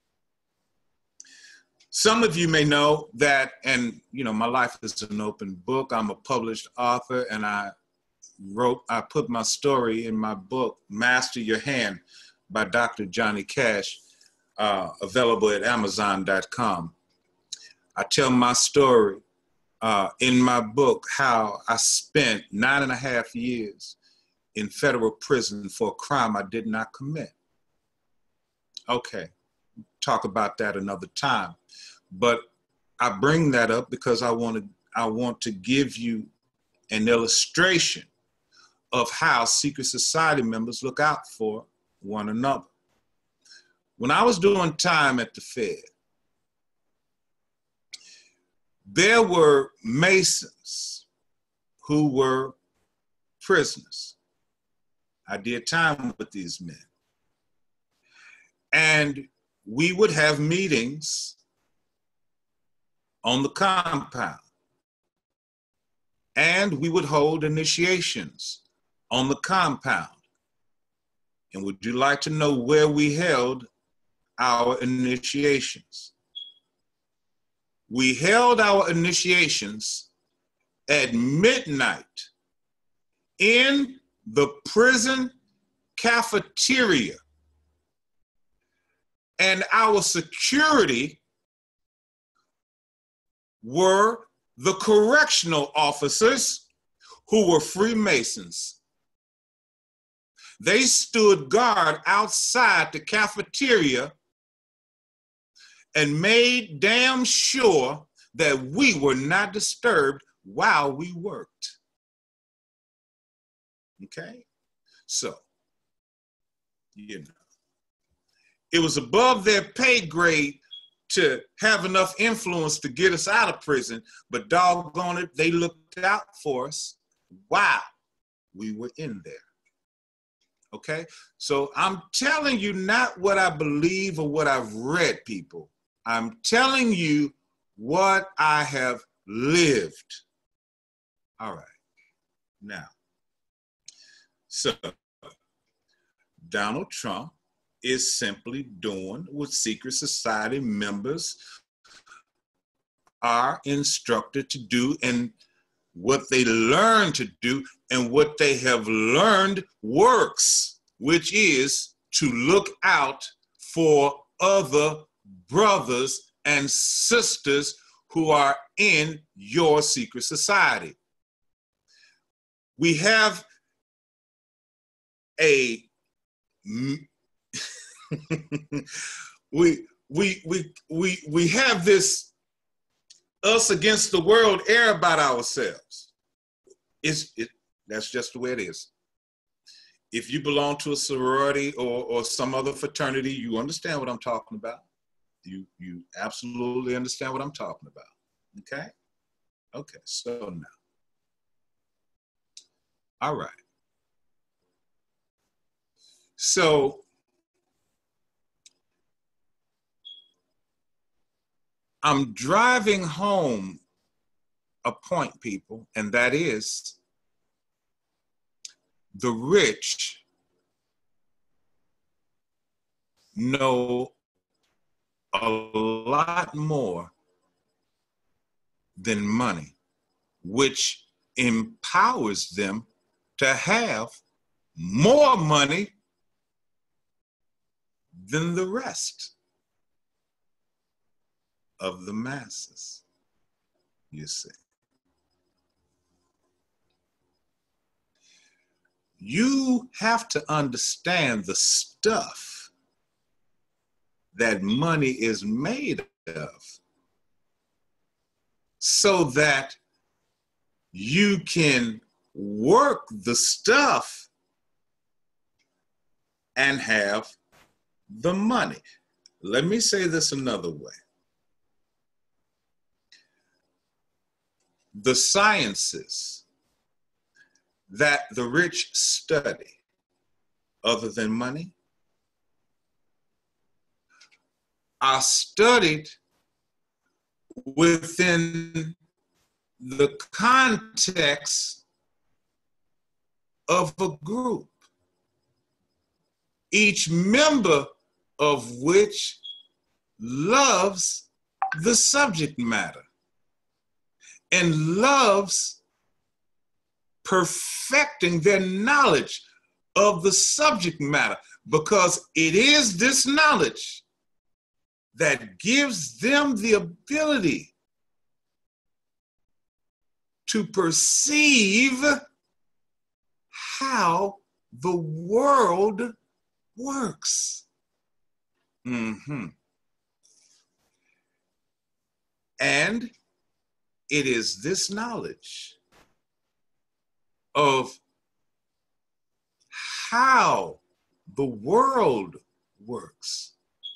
Some of you may know that, and you know, my life is an open book. I'm a published author, and I wrote, I put my story in my book, Master Your Hand, by Doctor Johnny Cash, uh, available at amazon dot com. I tell my story uh, in my book, how I spent nine and a half years in federal prison for a crime I did not commit. Okay, talk about that another time. But I bring that up because I want to, I want to give you an illustration of how secret society members look out for one another. When I was doing time at the Fed, there were Masons who were prisoners. I did time with these men. And we would have meetings on the compound. And we would hold initiations on the compound. And would you like to know where we held our initiations? We held our initiations at midnight in the prison cafeteria. And our security were the correctional officers who were Freemasons. They stood guard outside the cafeteria and made damn sure that we were not disturbed while we worked. Okay? So, you know, it was above their pay grade to have enough influence to get us out of prison, but doggone it, they looked out for us while we were in there. Okay? So I'm telling you not what I believe or what I've read, people. I'm telling you what I have lived. All right. Now, so Donald Trump is simply doing what secret society members are instructed to do and what they learn to do and what they have learned works, which is to look out for other brothers and sisters who are in your secret society. We have a we we we we we have this us against the world air about ourselves. It's it that's just the way it is. If you belong to a sorority or or some other fraternity, you understand what I'm talking about. You you absolutely understand what I'm talking about. Okay? Okay, so now. All right. So I'm driving home a point, people, and that is the rich know a lot more than money, which empowers them to have more money than the rest of the masses, you see. You have to understand the stuff that money is made of so that you can work the stuff and have the money. Let me say this another way. The sciences that the rich study, other than money, are studied within the context of a group, each member of which loves the subject matter and loves perfecting their knowledge of the subject matter, because it is this knowledge that gives them the ability to perceive how the world works. Mm-hmm. And it is this knowledge of how the world works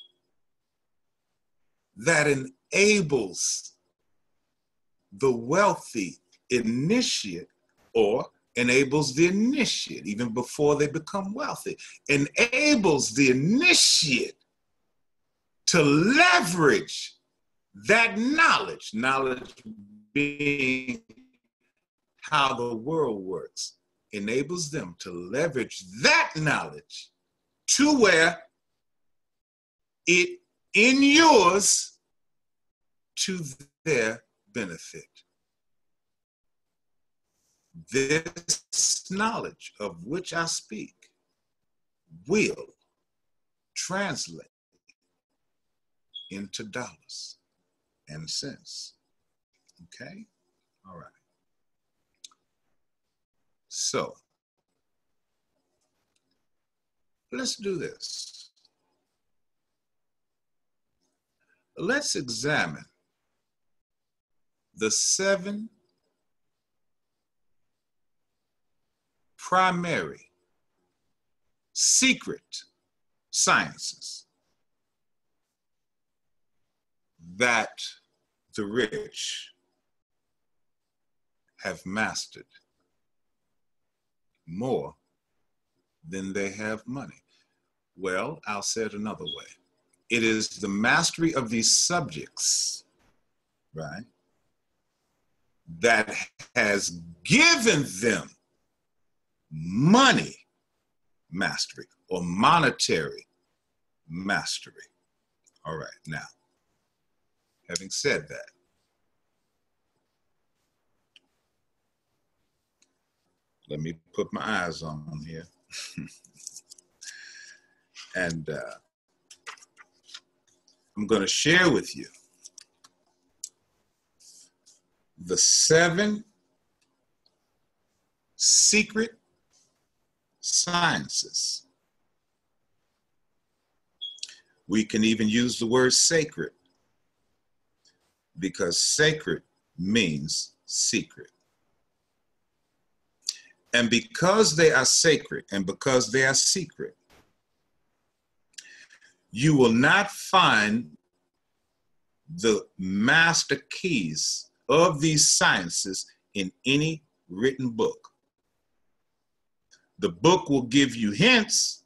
that enables the wealthy initiate, or enables the initiate, even before they become wealthy, enables the initiate to leverage that knowledge, knowledge being how the world works, enables them to leverage that knowledge to where it inures to their benefit. This knowledge of which I speak will translate into dollars and cents. Okay? All right. So, let's do this. Let's examine the seven primary secret sciences that the rich have mastered more than they have money. Well, I'll say it another way. It is the mastery of these subjects, right, that has given them money mastery or monetary mastery. All right, now, having said that, let me put my eyes on here. And uh, I'm going to share with you the seven secret sciences. We can even use the word sacred, because sacred means secret. And because they are sacred and because they are secret, you will not find the master keys of these sciences in any written book. The book will give you hints.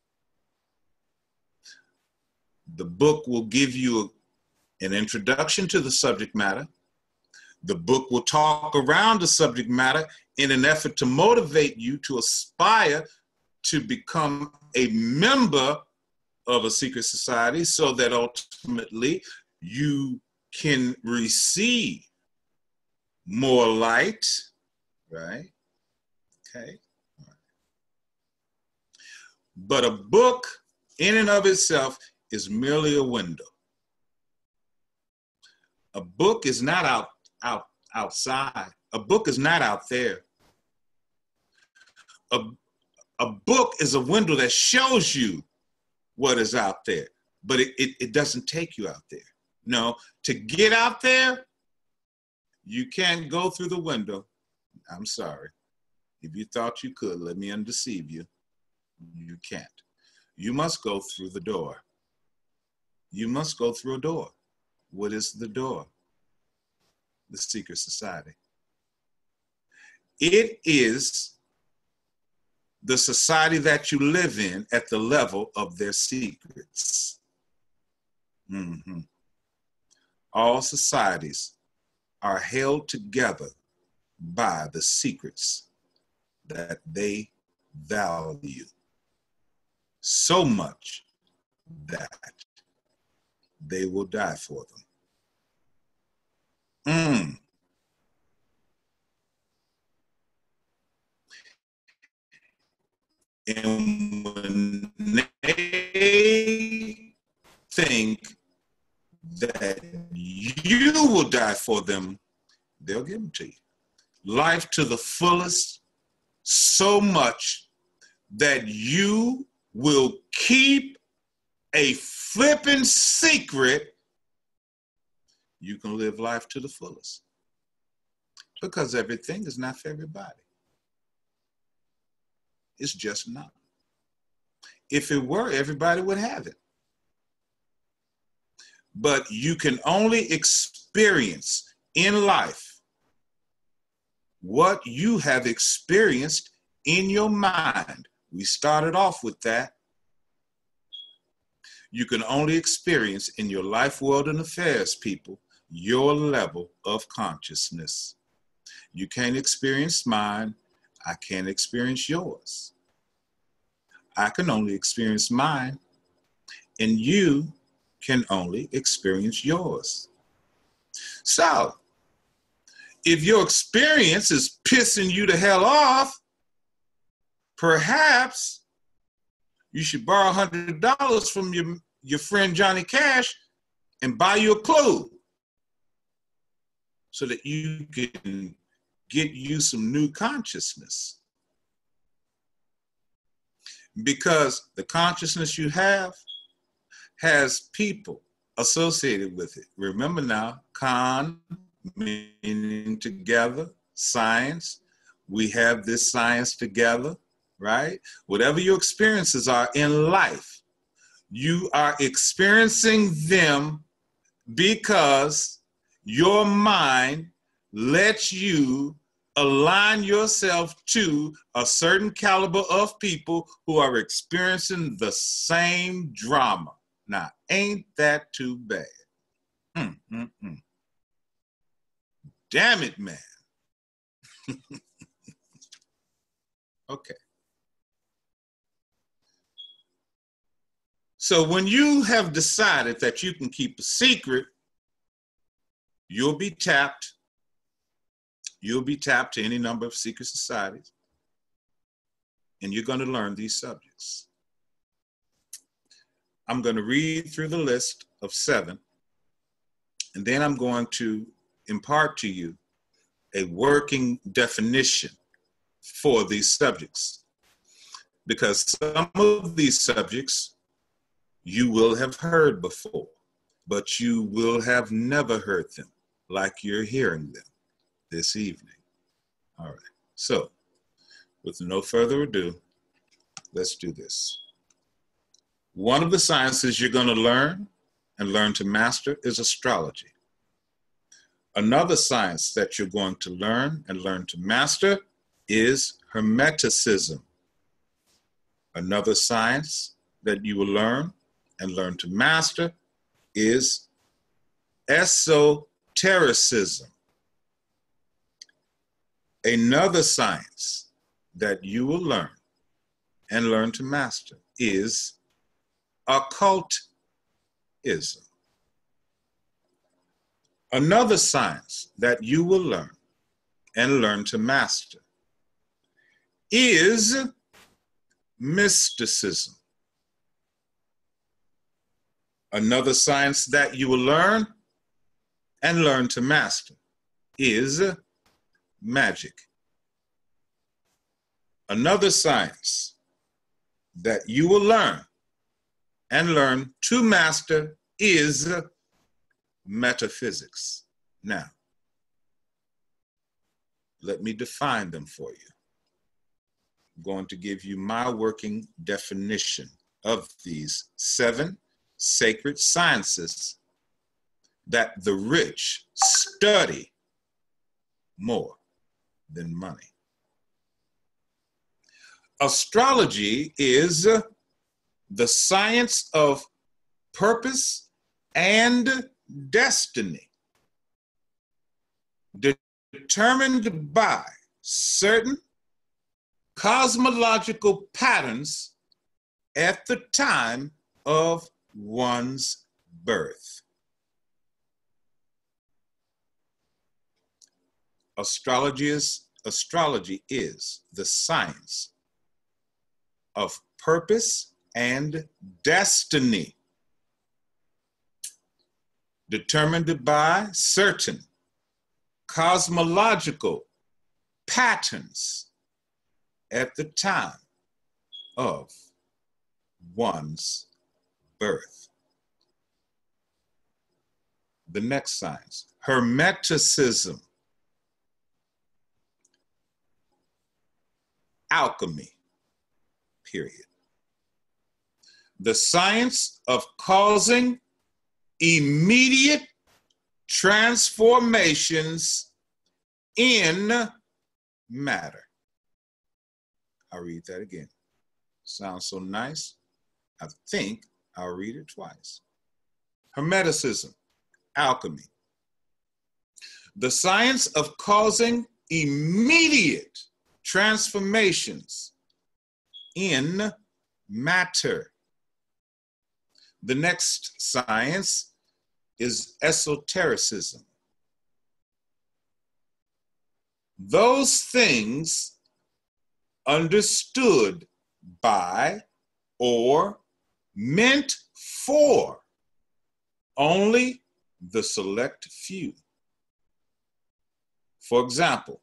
The book will give you an introduction to the subject matter. The book will talk around the subject matter in an effort to motivate you to aspire to become a member of a secret society, so that ultimately you can receive more light, right? Okay. But a book in and of itself is merely a window. A book is not out, out outside. A book is not out there. A, a book is a window that shows you what is out there, but it, it, it doesn't take you out there. No, to get out there, you can't go through the window. I'm sorry. If you thought you could, let me undeceive you. You can't. You must go through the door. You must go through a door. What is the door? The secret society. It is the society that you live in at the level of their secrets. Mm-hmm. All societies are held together by the secrets that they value so much that they will die for them. Mm. And when they think that you will die for them, they'll give them to you. Life to the fullest, so much that you will keep a flipping secret. You can live life to the fullest, because everything is not for everybody. It's just not. If it were, everybody would have it. But you can only experience in life what you have experienced in your mind. We started off with that. You can only experience in your life, world, and affairs, people, your level of consciousness. You can't experience mine. I can't experience yours. I can only experience mine, and you can only experience yours. So, if your experience is pissing you the hell off, perhaps you should borrow one hundred dollars from your, your friend Johnny Cash and buy you a clue so that you can get you some new consciousness. Because the consciousness you have has people associated with it. Remember now, con meaning together, science. We have this science together, right? Whatever your experiences are in life, you are experiencing them because your mind lets you align yourself to a certain caliber of people who are experiencing the same drama. Now, ain't that too bad? Mm, mm, mm. Damn it, man. Okay. So when you have decided that you can keep a secret, you'll be tapped. You'll be tapped to any number of secret societies, and you're going to learn these subjects. I'm going to read through the list of seven, and then I'm going to impart to you a working definition for these subjects, because some of these subjects you will have heard before, but you will have never heard them like you're hearing them this evening. All right, so with no further ado, let's do this. One of the sciences you're going to learn and learn to master is astrology. Another science that you're going to learn and learn to master is Hermeticism. Another science that you will learn and learn to master is esotericism. Another science that you will learn and learn to master is occultism. Another science that you will learn and learn to master is mysticism. Another science that you will learn and learn to master is magic. Another science that you will learn and learn to master is metaphysics. Now, let me define them for you. I'm going to give you my working definition of these seven sacred sciences that the rich study more than money. Astrology is the science of purpose and destiny, determined by certain cosmological patterns at the time of one's birth. Astrology is, astrology is the science of purpose and destiny, determined by certain cosmological patterns at the time of one's birth. The next science, Hermeticism. Alchemy, period. The science of causing immediate transformations in matter. I'll read that again. Sounds so nice. I think I'll read it twice. Hermeticism, alchemy. The science of causing immediate transformations in matter. The next science is esotericism. Those things understood by or meant for only the select few. For example,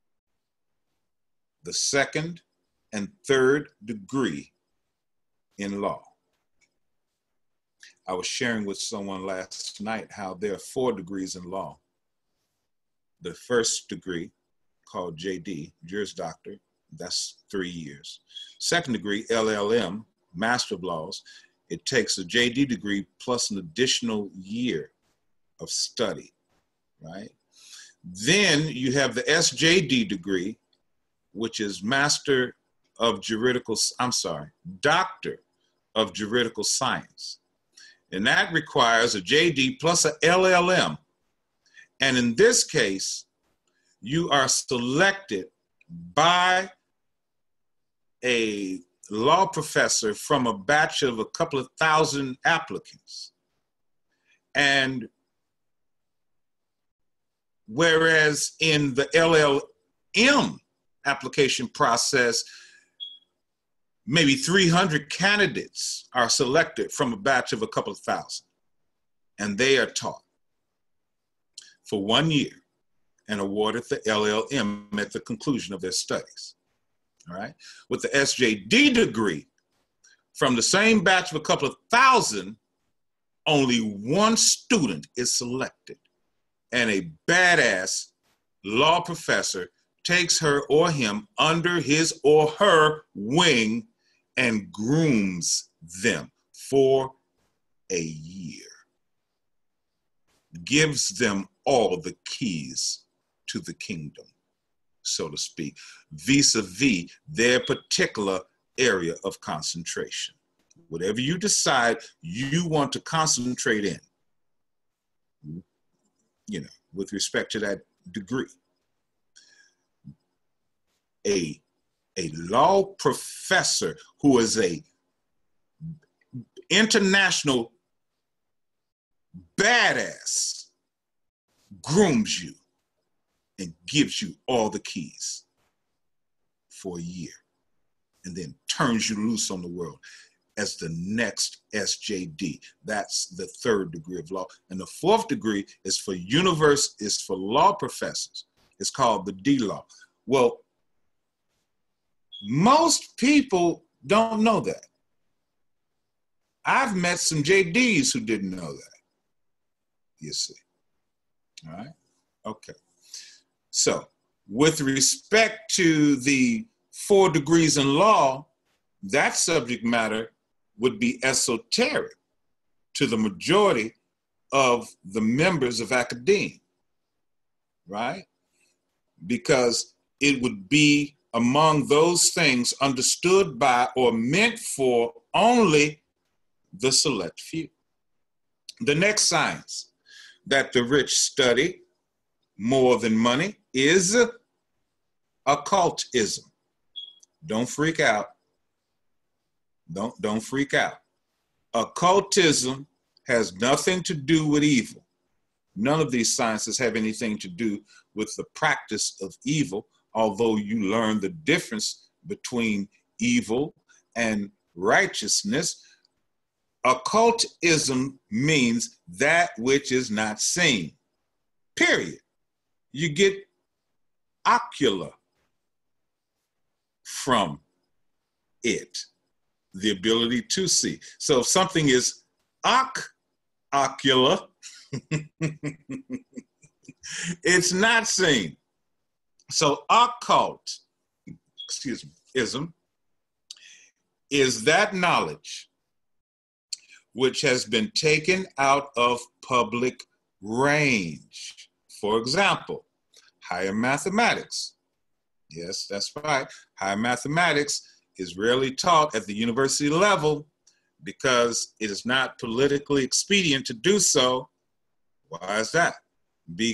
the second and third degree in law. I was sharing with someone last night how there are four degrees in law. The first degree, called J D, Juris Doctor, that's three years. Second degree, L L M, Master of Laws. It takes a J D degree plus an additional year of study, right? Then you have the S J D degree, which is Master of Juridical, I'm sorry, Doctor of Juridical Science. And that requires a J D plus a L L M. And in this case, you are selected by a law professor from a batch of a couple of thousand applicants. And whereas in the L L M application process, maybe three hundred candidates are selected from a batch of a couple of thousand, and they are taught for one year and awarded the L L M at the conclusion of their studies, all right? With the S J D degree, from the same batch of a couple of thousand, only one student is selected, and a badass law professor takes her or him under his or her wing and grooms them for a year, gives them all the keys to the kingdom, so to speak, vis-a-vis their particular area of concentration. Whatever you decide you want to concentrate in, you know, with respect to that degree, a, a law professor who is a international badass grooms you and gives you all the keys for a year, and then turns you loose on the world as the next S J D. That's the third degree of law. And the fourth degree is for universe, is for law professors. It's called the D law. Well, most people don't know that. I've met some J Ds who didn't know that, you see. All right, okay. So with respect to the four degrees in law, that subject matter would be esoteric to the majority of the members of academia, right? Because it would be among those things understood by or meant for only the select few. The next science that the rich study more than money is occultism. Don't freak out. Don't, don't freak out. Occultism has nothing to do with evil. None of these sciences have anything to do with the practice of evil, although you learn the difference between evil and righteousness. Occultism means that which is not seen, period. You get ocular from it, the ability to see. So if something is oc ocular, it's not seen. So occult, excuse me, ism is that knowledge which has been taken out of public range. For example, higher mathematics. Yes, that's right. Higher mathematics is rarely taught at the university level because it is not politically expedient to do so. Why is that?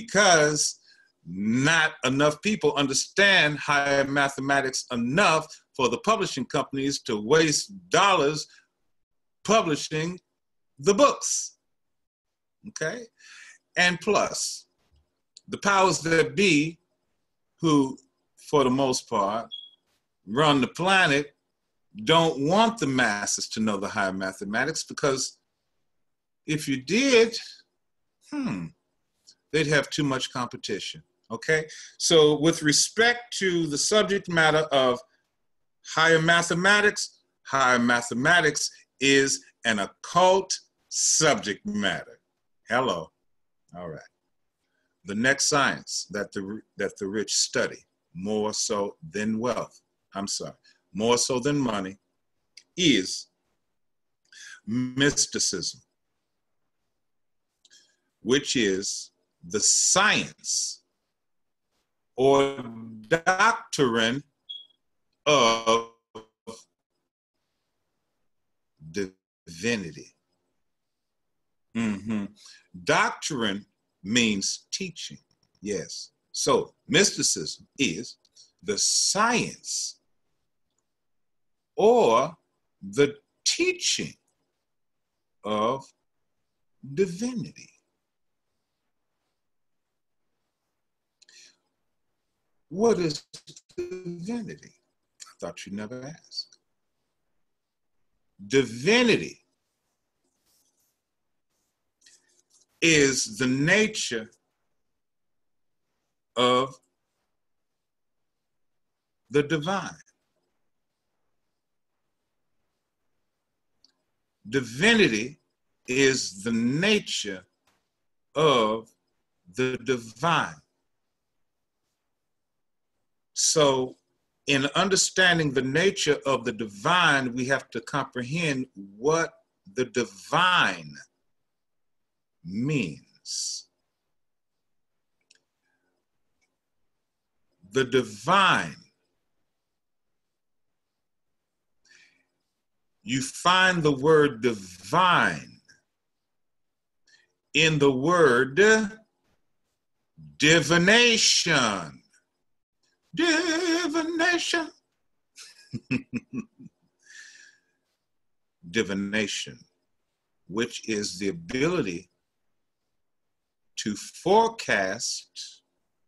Because not enough people understand higher mathematics enough for the publishing companies to waste dollars publishing the books, okay? And plus, the powers that be, who, for the most part, run the planet, don't want the masses to know the higher mathematics, because if you did, hmm, they'd have too much competition, okay? So with respect to the subject matter of higher mathematics, higher mathematics is an occult subject matter. Hello, all right. The next science that the, that the rich study, more so than wealth, I'm sorry, more so than money, is mysticism, which is the science or doctrine of divinity. Mm-hmm. Doctrine means teaching, yes. So mysticism is the science or the teaching of divinity. What is divinity? I thought you never asked. Divinity is the nature of the divine. Divinity is the nature of the divine. So in understanding the nature of the divine, we have to comprehend what the divine means. The divine. You find the word divine in the word divination. Divination. Divination, which is the ability to forecast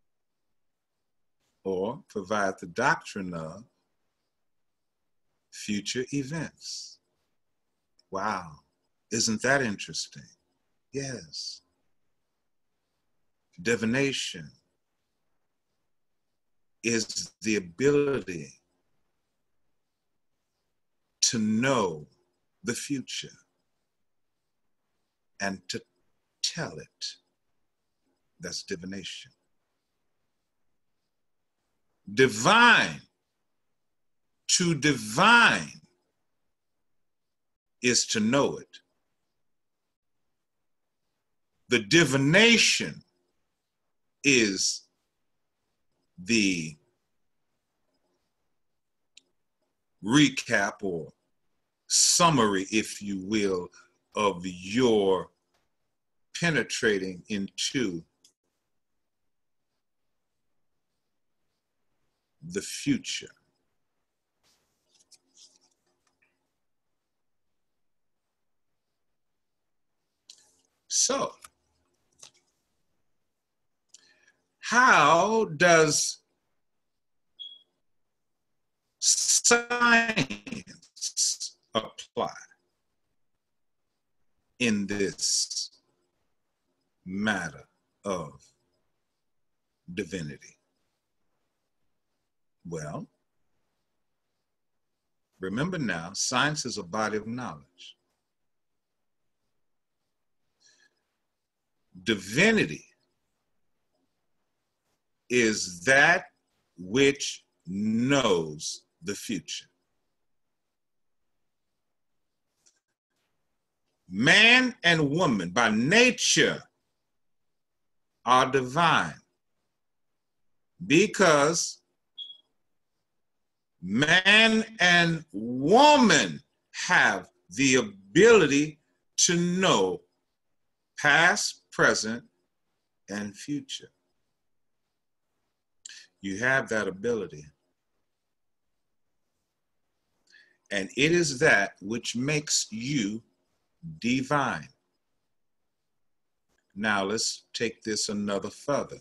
or provide the doctrine of future events. Wow, isn't that interesting? Yes. Divination is the ability to know the future and to tell it. That's divination. Divine, to divine is to know it. The divination is the recap or summary, if you will, of your penetrating into the future. So, how does science apply in this matter of divinity? Well, remember now, science is a body of knowledge. Divinity is that which knows the future. Man and woman by nature are divine because man and woman have the ability to know past, present, and future. You have that ability. And it is that which makes you divine. Now let's take this another further.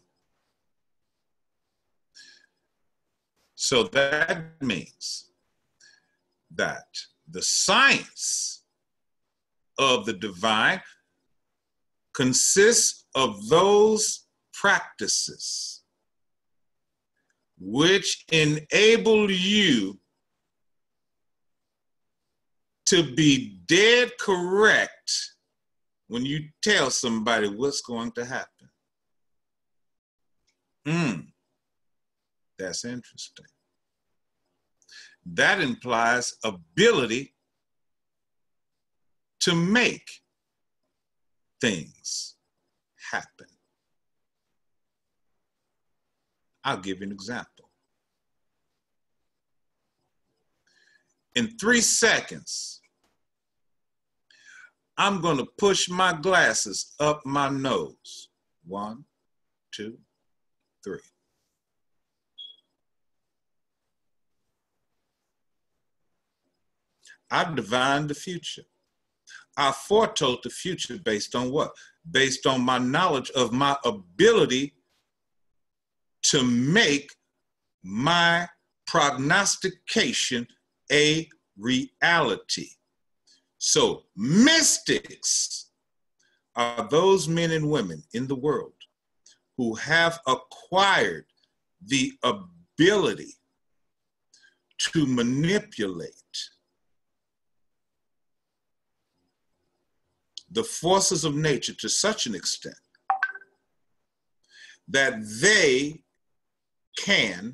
So that means that the science of the divine consists of those practices which enable you to be dead correct when you tell somebody what's going to happen. Hmm, that's interesting. That implies ability to make things happen. I'll give you an example. In three seconds, I'm going to push my glasses up my nose. One, two, three. I divined the future. I foretold the future based on what? Based on my knowledge of my ability to make my prognostication a reality. So mystics are those men and women in the world who have acquired the ability to manipulate the forces of nature to such an extent that they can,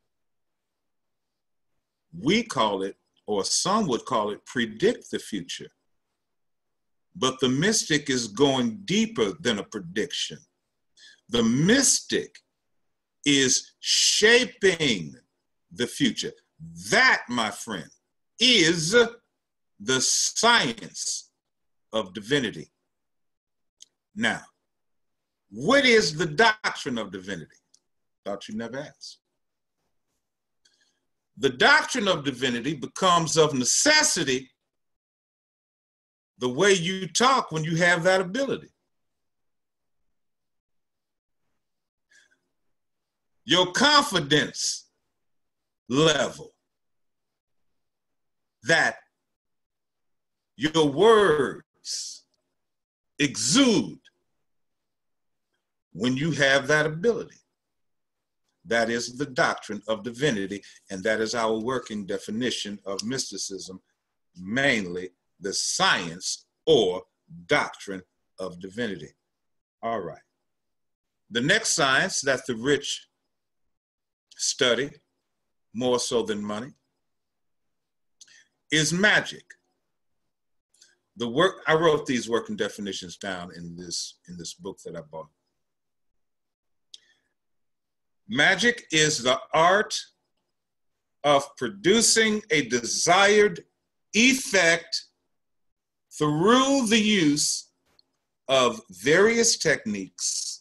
we call it, or some would call it, predict the future. But the mystic is going deeper than a prediction. The mystic is shaping the future. That, my friend, is the science of divinity. Now, what is the doctrine of divinity? Thought you never asked. The doctrine of divinity becomes of necessity the way you talk when you have that ability. Your confidence level, that your words exude when you have that ability. That is the doctrine of divinity, and that is our working definition of mysticism, mainly the science or doctrine of divinity. All right. The next science that the rich study, more so than money, is magic. The work, I wrote these working definitions down in this, in this book that I bought. Magic is the art of producing a desired effect through the use of various techniques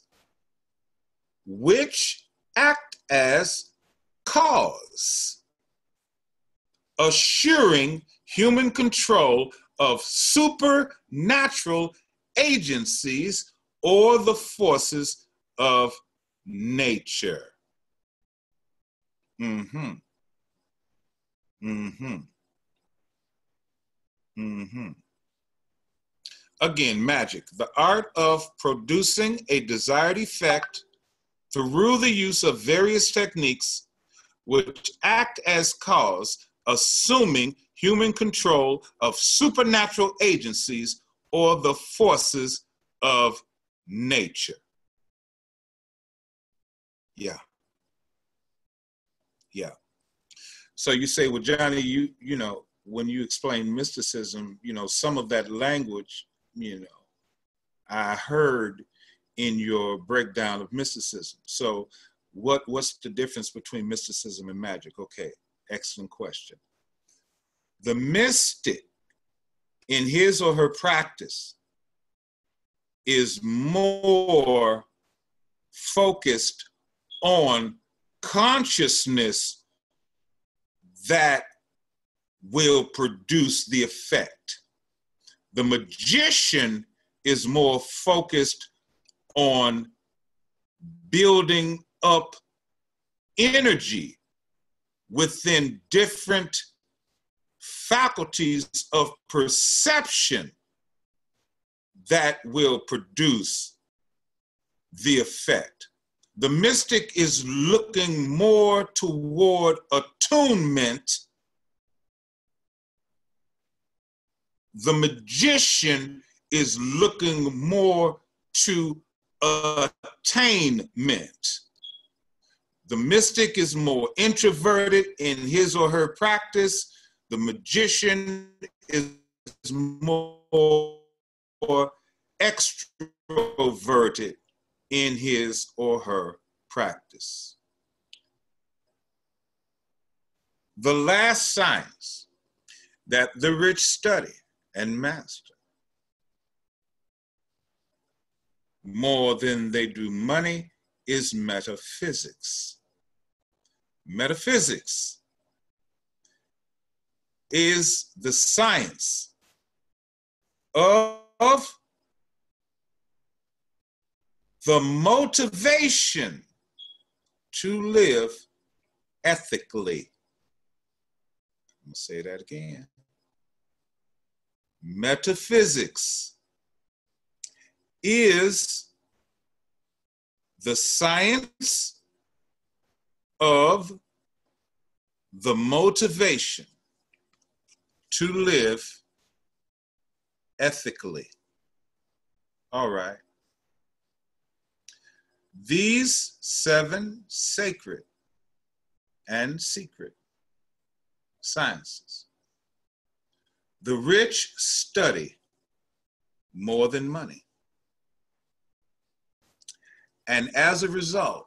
which act as cause, assuring human control of supernatural agencies or the forces of nature. Mm-hmm. Mm-hmm. Mm-hmm. Again, magic, the art of producing a desired effect through the use of various techniques which act as cause, assuming human control of supernatural agencies or the forces of nature. Yeah. Yeah. So you say, well, Johnny, you, you know, when you explain mysticism, you know, some of that language, you know, I heard in your breakdown of mysticism. So what, what's the difference between mysticism and magic? Okay, excellent question. The mystic in his or her practice is more focused on consciousness that will produce the effect. The magician is more focused on building up energy within different faculties of perception that will produce the effect. The mystic is looking more toward attunement. The magician is looking more to attainment. The mystic is more introverted in his or her practice. The magician is more extroverted in his or her practice. The last science that the rich study and master more than they do money is metaphysics. Metaphysics is the science of the motivation to live ethically. I'm gonna say that again. Metaphysics is the science of the motivation to live ethically. All right. These seven sacred and secret sciences, the rich study more than money. And as a result,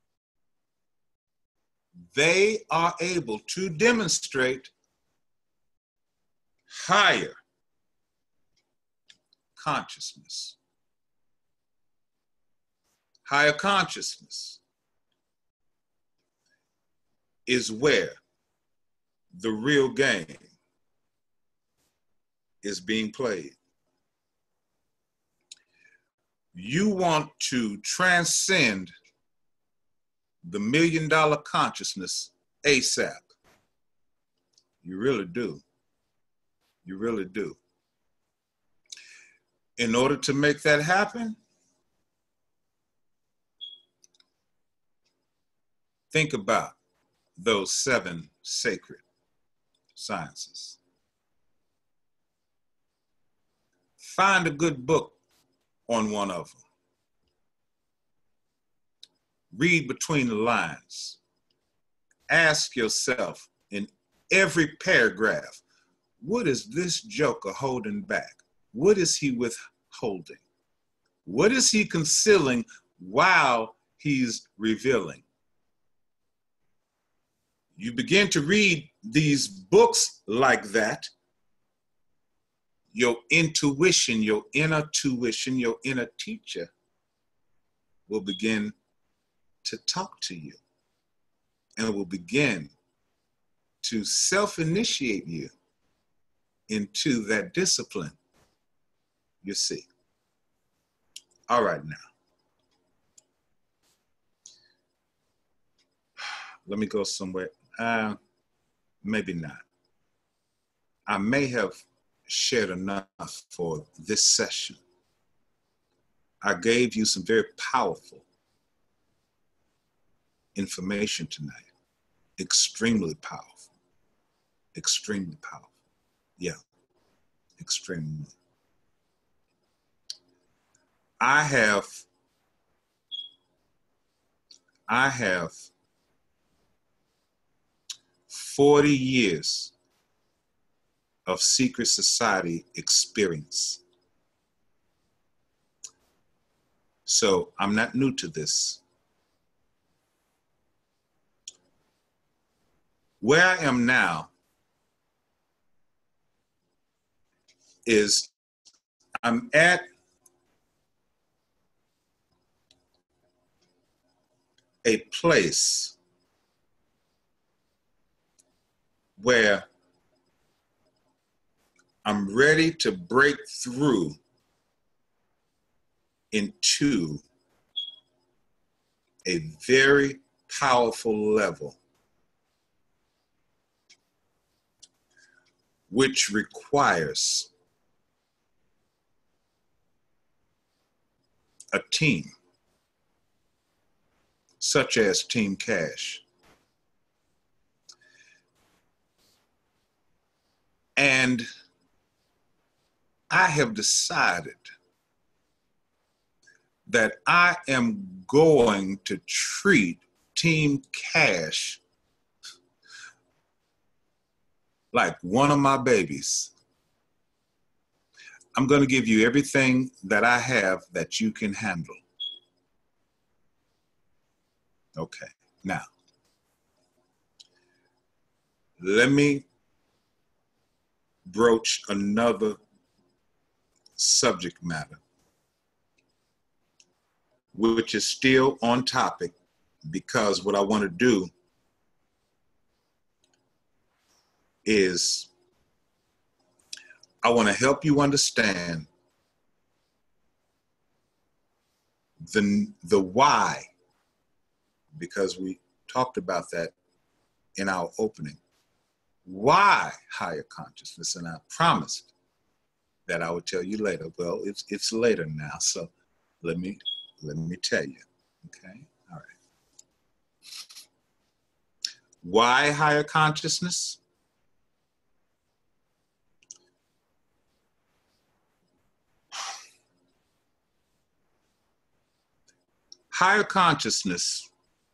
they are able to demonstrate higher consciousness. Higher consciousness is where the real game is being played. You want to transcend the million dollar consciousness ASAP. You really do. You really do. In order to make that happen, think about those seven sacred sciences. Find a good book on one of them. Read between the lines. Ask yourself in every paragraph, what is this joker holding back? What is he withholding? What is he concealing while he's revealing? You begin to read these books like that, your intuition, your inner tuition, your inner teacher will begin to talk to you and will begin to self-initiate you into that discipline, you see. All right, now. Let me go somewhere. Uh, maybe not. I may have shared enough for this session. I gave you some very powerful information tonight. Extremely powerful. Extremely powerful. Yeah, extremely. I have, I have forty years of secret society experience. So I'm not new to this. Where I am now is I'm at a place where I'm ready to break through into a very powerful level, which requires a team, such as Team Cash. And I have decided that I am going to treat Team Cash like one of my babies. I'm going to give you everything that I have that you can handle. Okay, now, let me broach another subject matter, which is still on topic, because what I want to do is I want to help you understand the, the why, because we talked about that in our opening. Why higher consciousness? And I promised that I would tell you later. Well, it's, it's later now, so let me, let me tell you, okay? All right. Why higher consciousness? Higher consciousness,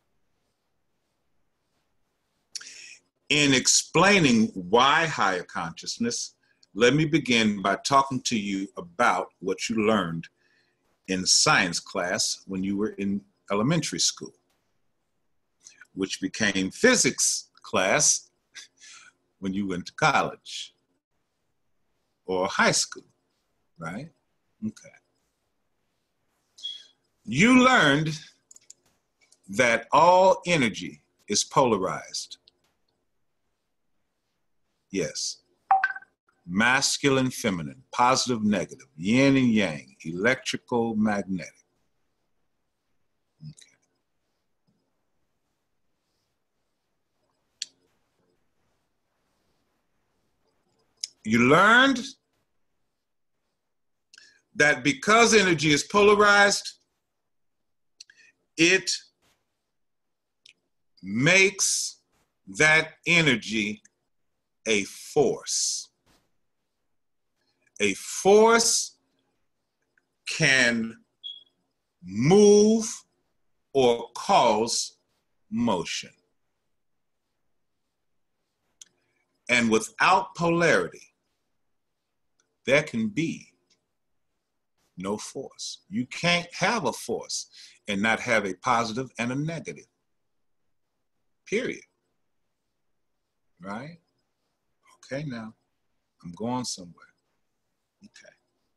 in explaining why higher consciousness, let me begin by talking to you about what you learned in science class when you were in elementary school, which became physics class when you went to college or high school, right? Okay. You learned that all energy is polarized. Yes. Masculine, feminine, positive, negative, yin and yang, electrical, magnetic. Okay. You learned that because energy is polarized, it makes that energy a force. A force can move or cause motion. And without polarity, there can be no force. You can't have a force and not have a positive and a negative, period. Right? Okay, now I'm going somewhere. Okay.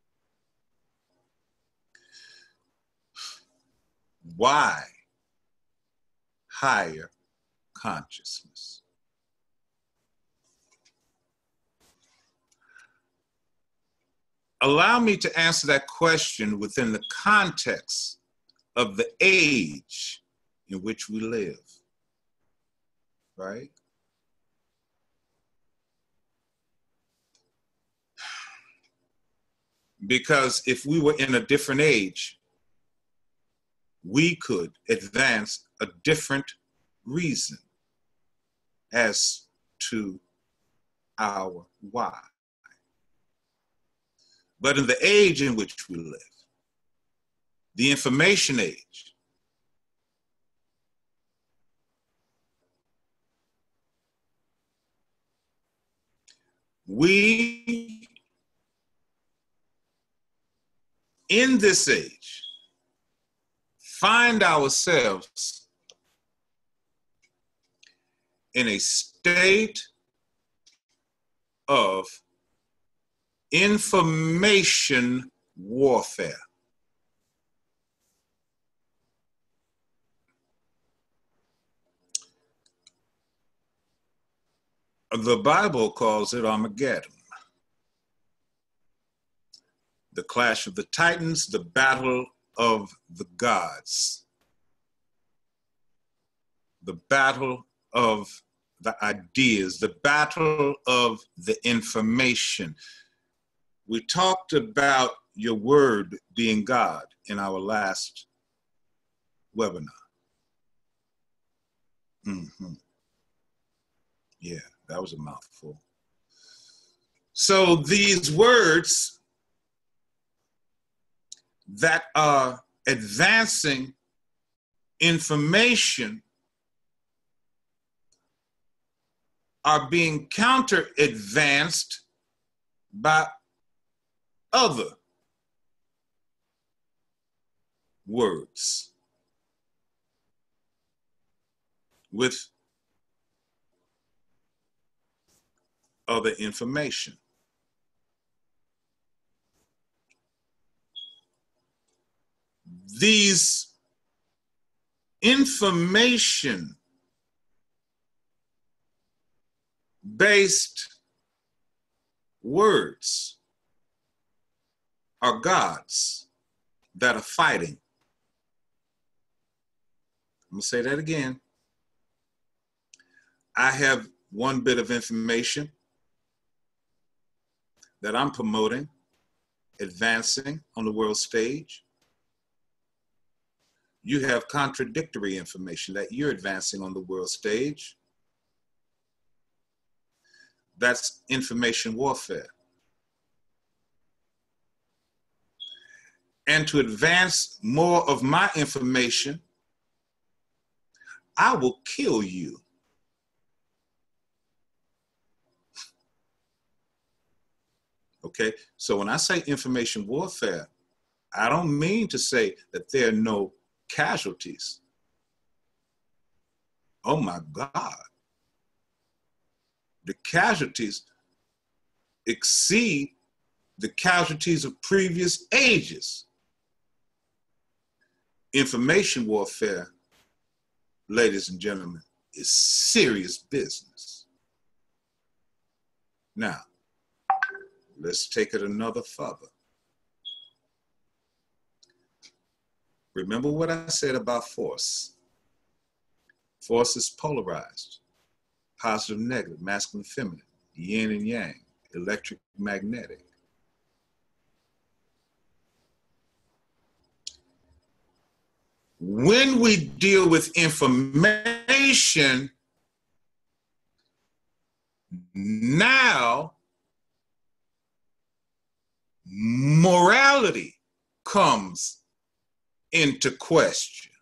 Why higher consciousness? Allow me to answer that question within the context of the age in which we live, right? Because if we were in a different age, we could advance a different reason as to our why. But in the age in which we live, the information age, we, in this age, find ourselves in a state of information warfare. The Bible calls it Armageddon. the clash of the titans, the battle of the gods, the battle of the ideas, the battle of the information. We talked about your word being God in our last webinar. Mm-hmm. Yeah, that was a mouthful. So these words that are advancing information are being counter-advanced by other words with other information. These information based words are gods that are fighting. I'm gonna say that again. I have one bit of information that I'm promoting, advancing on the world stage. You have contradictory information that you're advancing on the world stage. That's information warfare. And to advance more of my information, I will kill you. Okay, so when I say information warfare, I don't mean to say that there are no casualties. Oh my God. The casualties exceed the casualties of previous ages. Information warfare, ladies and gentlemen, is serious business. Now, let's take it another further. Remember what I said about force. Force is polarized, positive, negative, masculine, feminine, yin and yang, electric, magnetic. When we deal with information, now morality comes into question.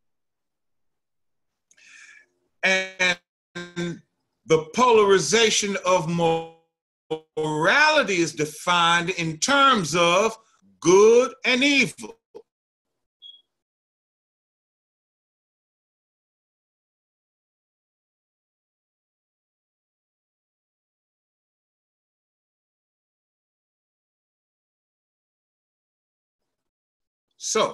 And the polarization of morality is defined in terms of good and evil. So,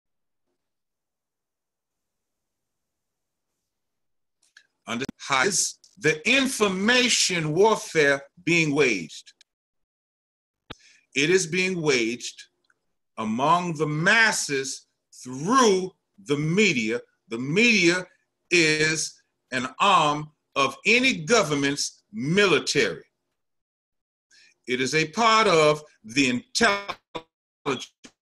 under how is the information warfare being waged? It is being waged among the masses through the media. The media is an arm of any government's military. It is a part of the intelligence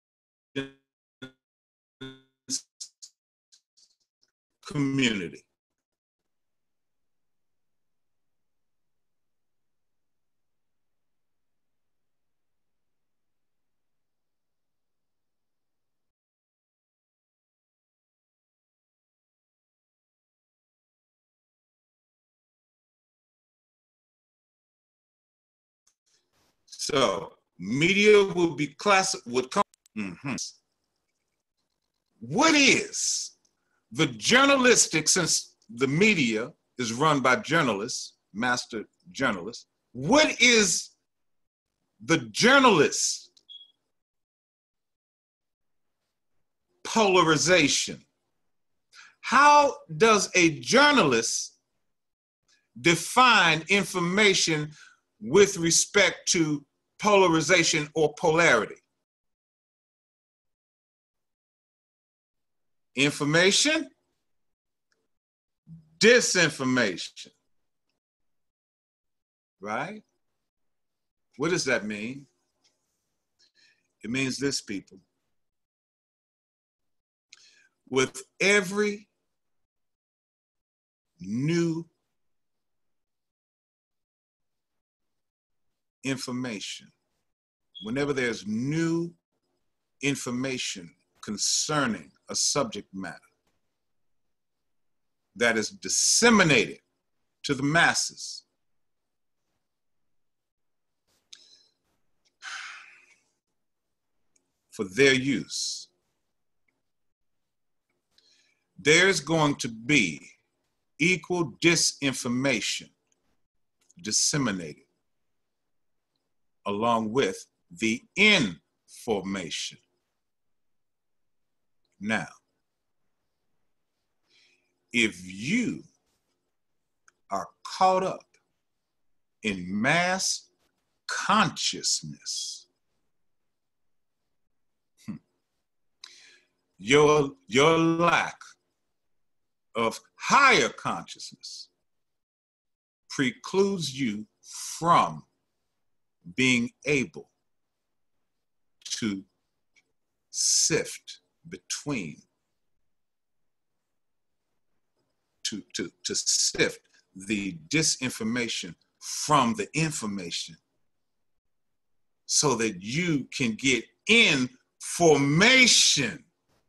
community. So media will be classic would come. Mm-hmm. What is the journalistic, since the media is run by journalists, master journalists, what is the journalist polarization? How does a journalist define information with respect to polarization or polarity? Information, disinformation, right? What does that mean? It means this, people. With every new information, whenever there's new information concerning a subject matter that is disseminated to the masses, for their use, there's going to be equal disinformation disseminated along with the information. Now, if you are caught up in mass consciousness, your, your lack of higher consciousness precludes you from being able to sift between, to, to, to sift the disinformation from the information so that you can get information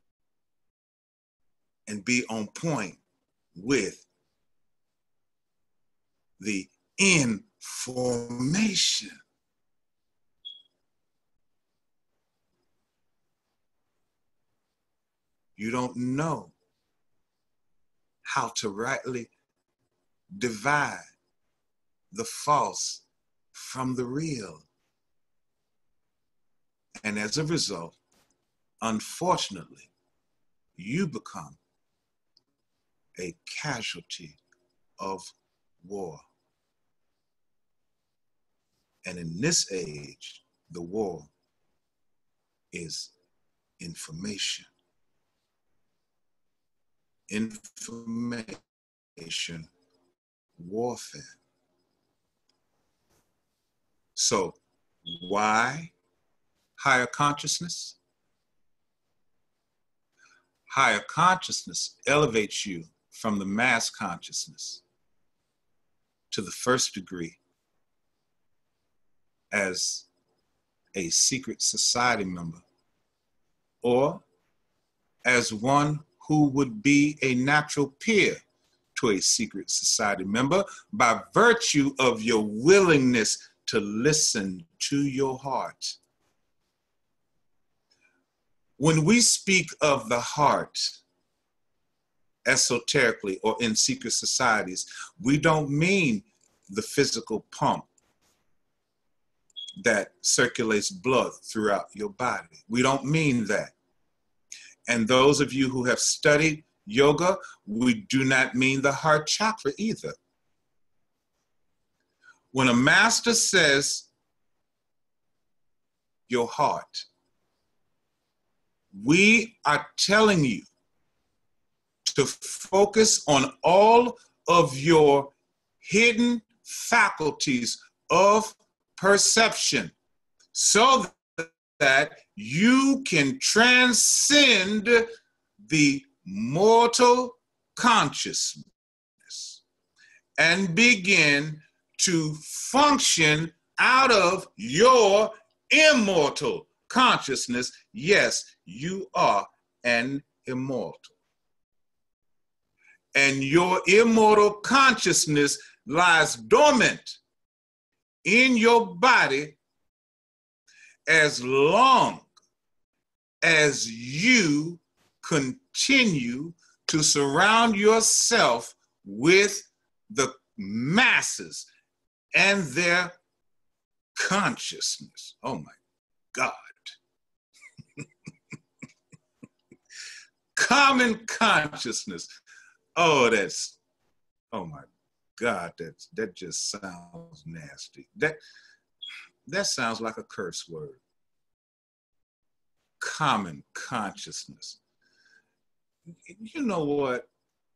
and be on point with the information. You don't know how to rightly divide the false from the real. And as a result, unfortunately, you become a casualty of war. And in this age, the war is information. Information warfare. So why higher consciousness? Higher consciousness elevates you from the mass consciousness to the first degree as a secret society member, or as one who would be a natural peer to a secret society member by virtue of your willingness to listen to your heart. When we speak of the heart, esoterically or in secret societies, we don't mean the physical pump that circulates blood throughout your body. We don't mean that. And those of you who have studied yoga, we do not mean the heart chakra either. When a master says your heart, we are telling you to focus on all of your hidden faculties of perception so that you can transcend the mortal consciousness and begin to function out of your immortal consciousness. Yes, you are an immortal. And your immortal consciousness lies dormant in your body as long as you continue to surround yourself with the masses and their consciousness. Oh my God. Common consciousness. Oh, that's, oh my God, that's, that just sounds nasty. That, that sounds like a curse word. Common consciousness. you know what?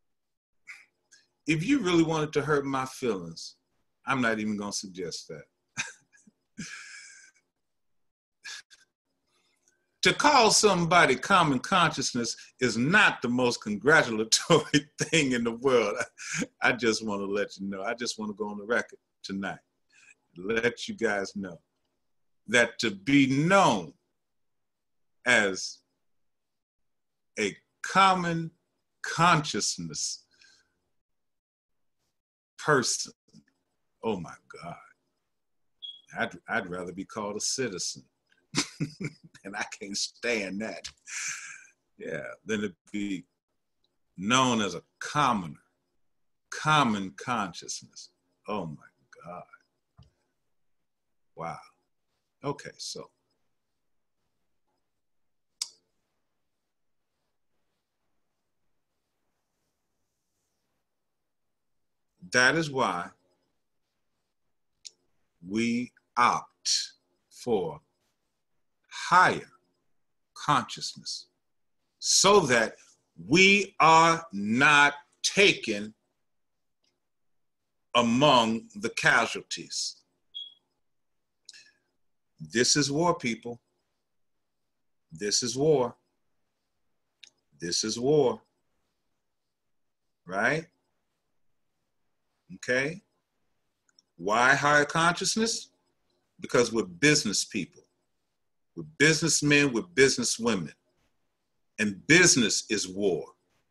If you really wanted to hurt my feelings, I'm not even going to suggest that. To call somebody common consciousness is not the most congratulatory thing in the world. I just want to let you know. I just want to go on the record tonight, let you guys know that to be known as a common consciousness person, oh my God, I'd, I'd rather be called a citizen. And I can't stand that. Yeah, than to be known as a commoner, common consciousness. Oh my God. Wow. Okay, so. That is why we opt for higher consciousness, so that we are not taken among the casualties. This is war, people. This is war. This is war. Right? Okay? Why higher consciousness? Because we're business people. We're businessmen, we're businesswomen. And business is war.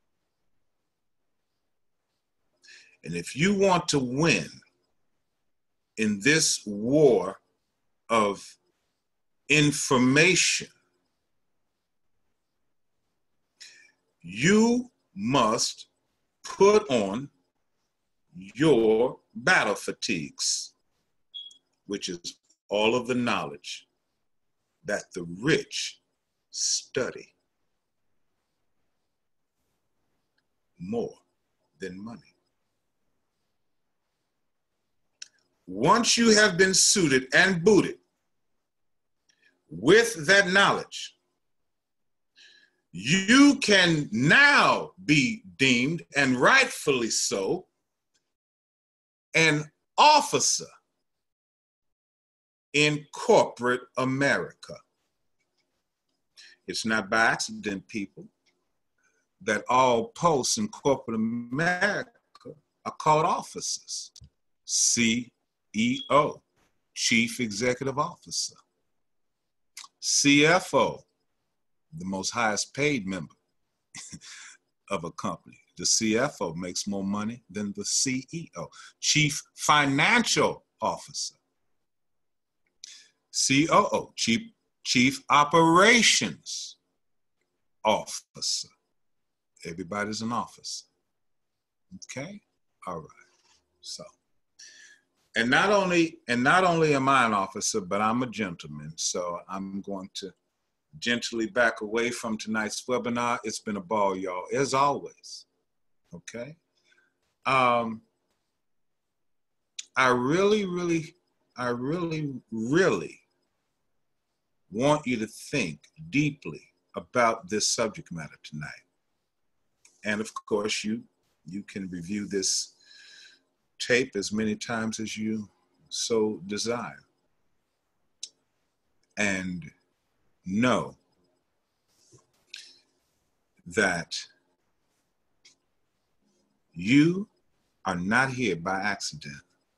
And if you want to win in this war of information, you must put on your battle fatigues, which is all of the knowledge that the rich study more than money. Once you have been suited and booted with that knowledge, you can now be deemed, and rightfully so, an officer in corporate America. It's not by accident, people, that all posts in corporate America are called officers. C E O, Chief Executive Officer. C F O, the most highest paid member of a company. The C F O makes more money than the C E O. Chief Financial Officer. C O O, Chief, Chief Operations Officer. Everybody's an officer. Okay? All right. So, and not only, and not only am I an officer, but I'm a gentleman. So I'm going to gently back away from tonight's webinar. It's been a ball, y'all, as always. Okay? Um, I really, really, I really, really want you to think deeply about this subject matter tonight. And of course, you, you can review this tape as many times as you so desire. And know that you are not here by accident.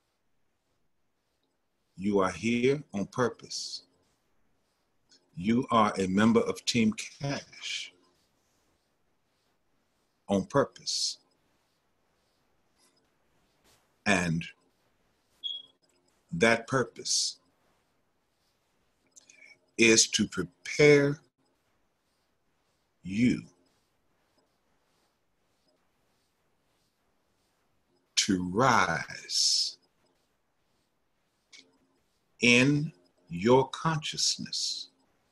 You are here on purpose. You are a member of Team Cash on purpose. And that purpose is to prepare you to rise in your consciousness,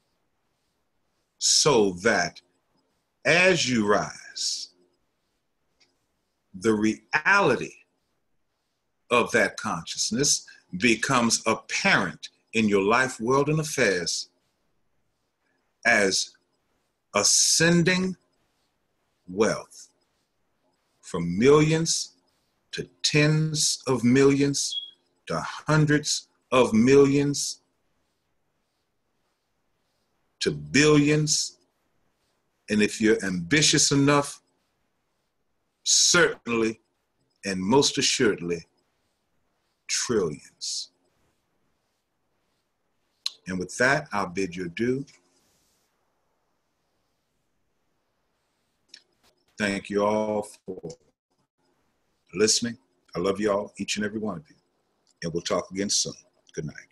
so that as you rise, the reality of that consciousness becomes apparent in your life, world, and affairs as ascending wealth, from millions to tens of millions to hundreds of millions to billions. And if you're ambitious enough, certainly and most assuredly, trillions. And with that, I'll bid you adieu. Thank you all for listening. I love you all, each and every one of you. And we'll talk again soon. Good night.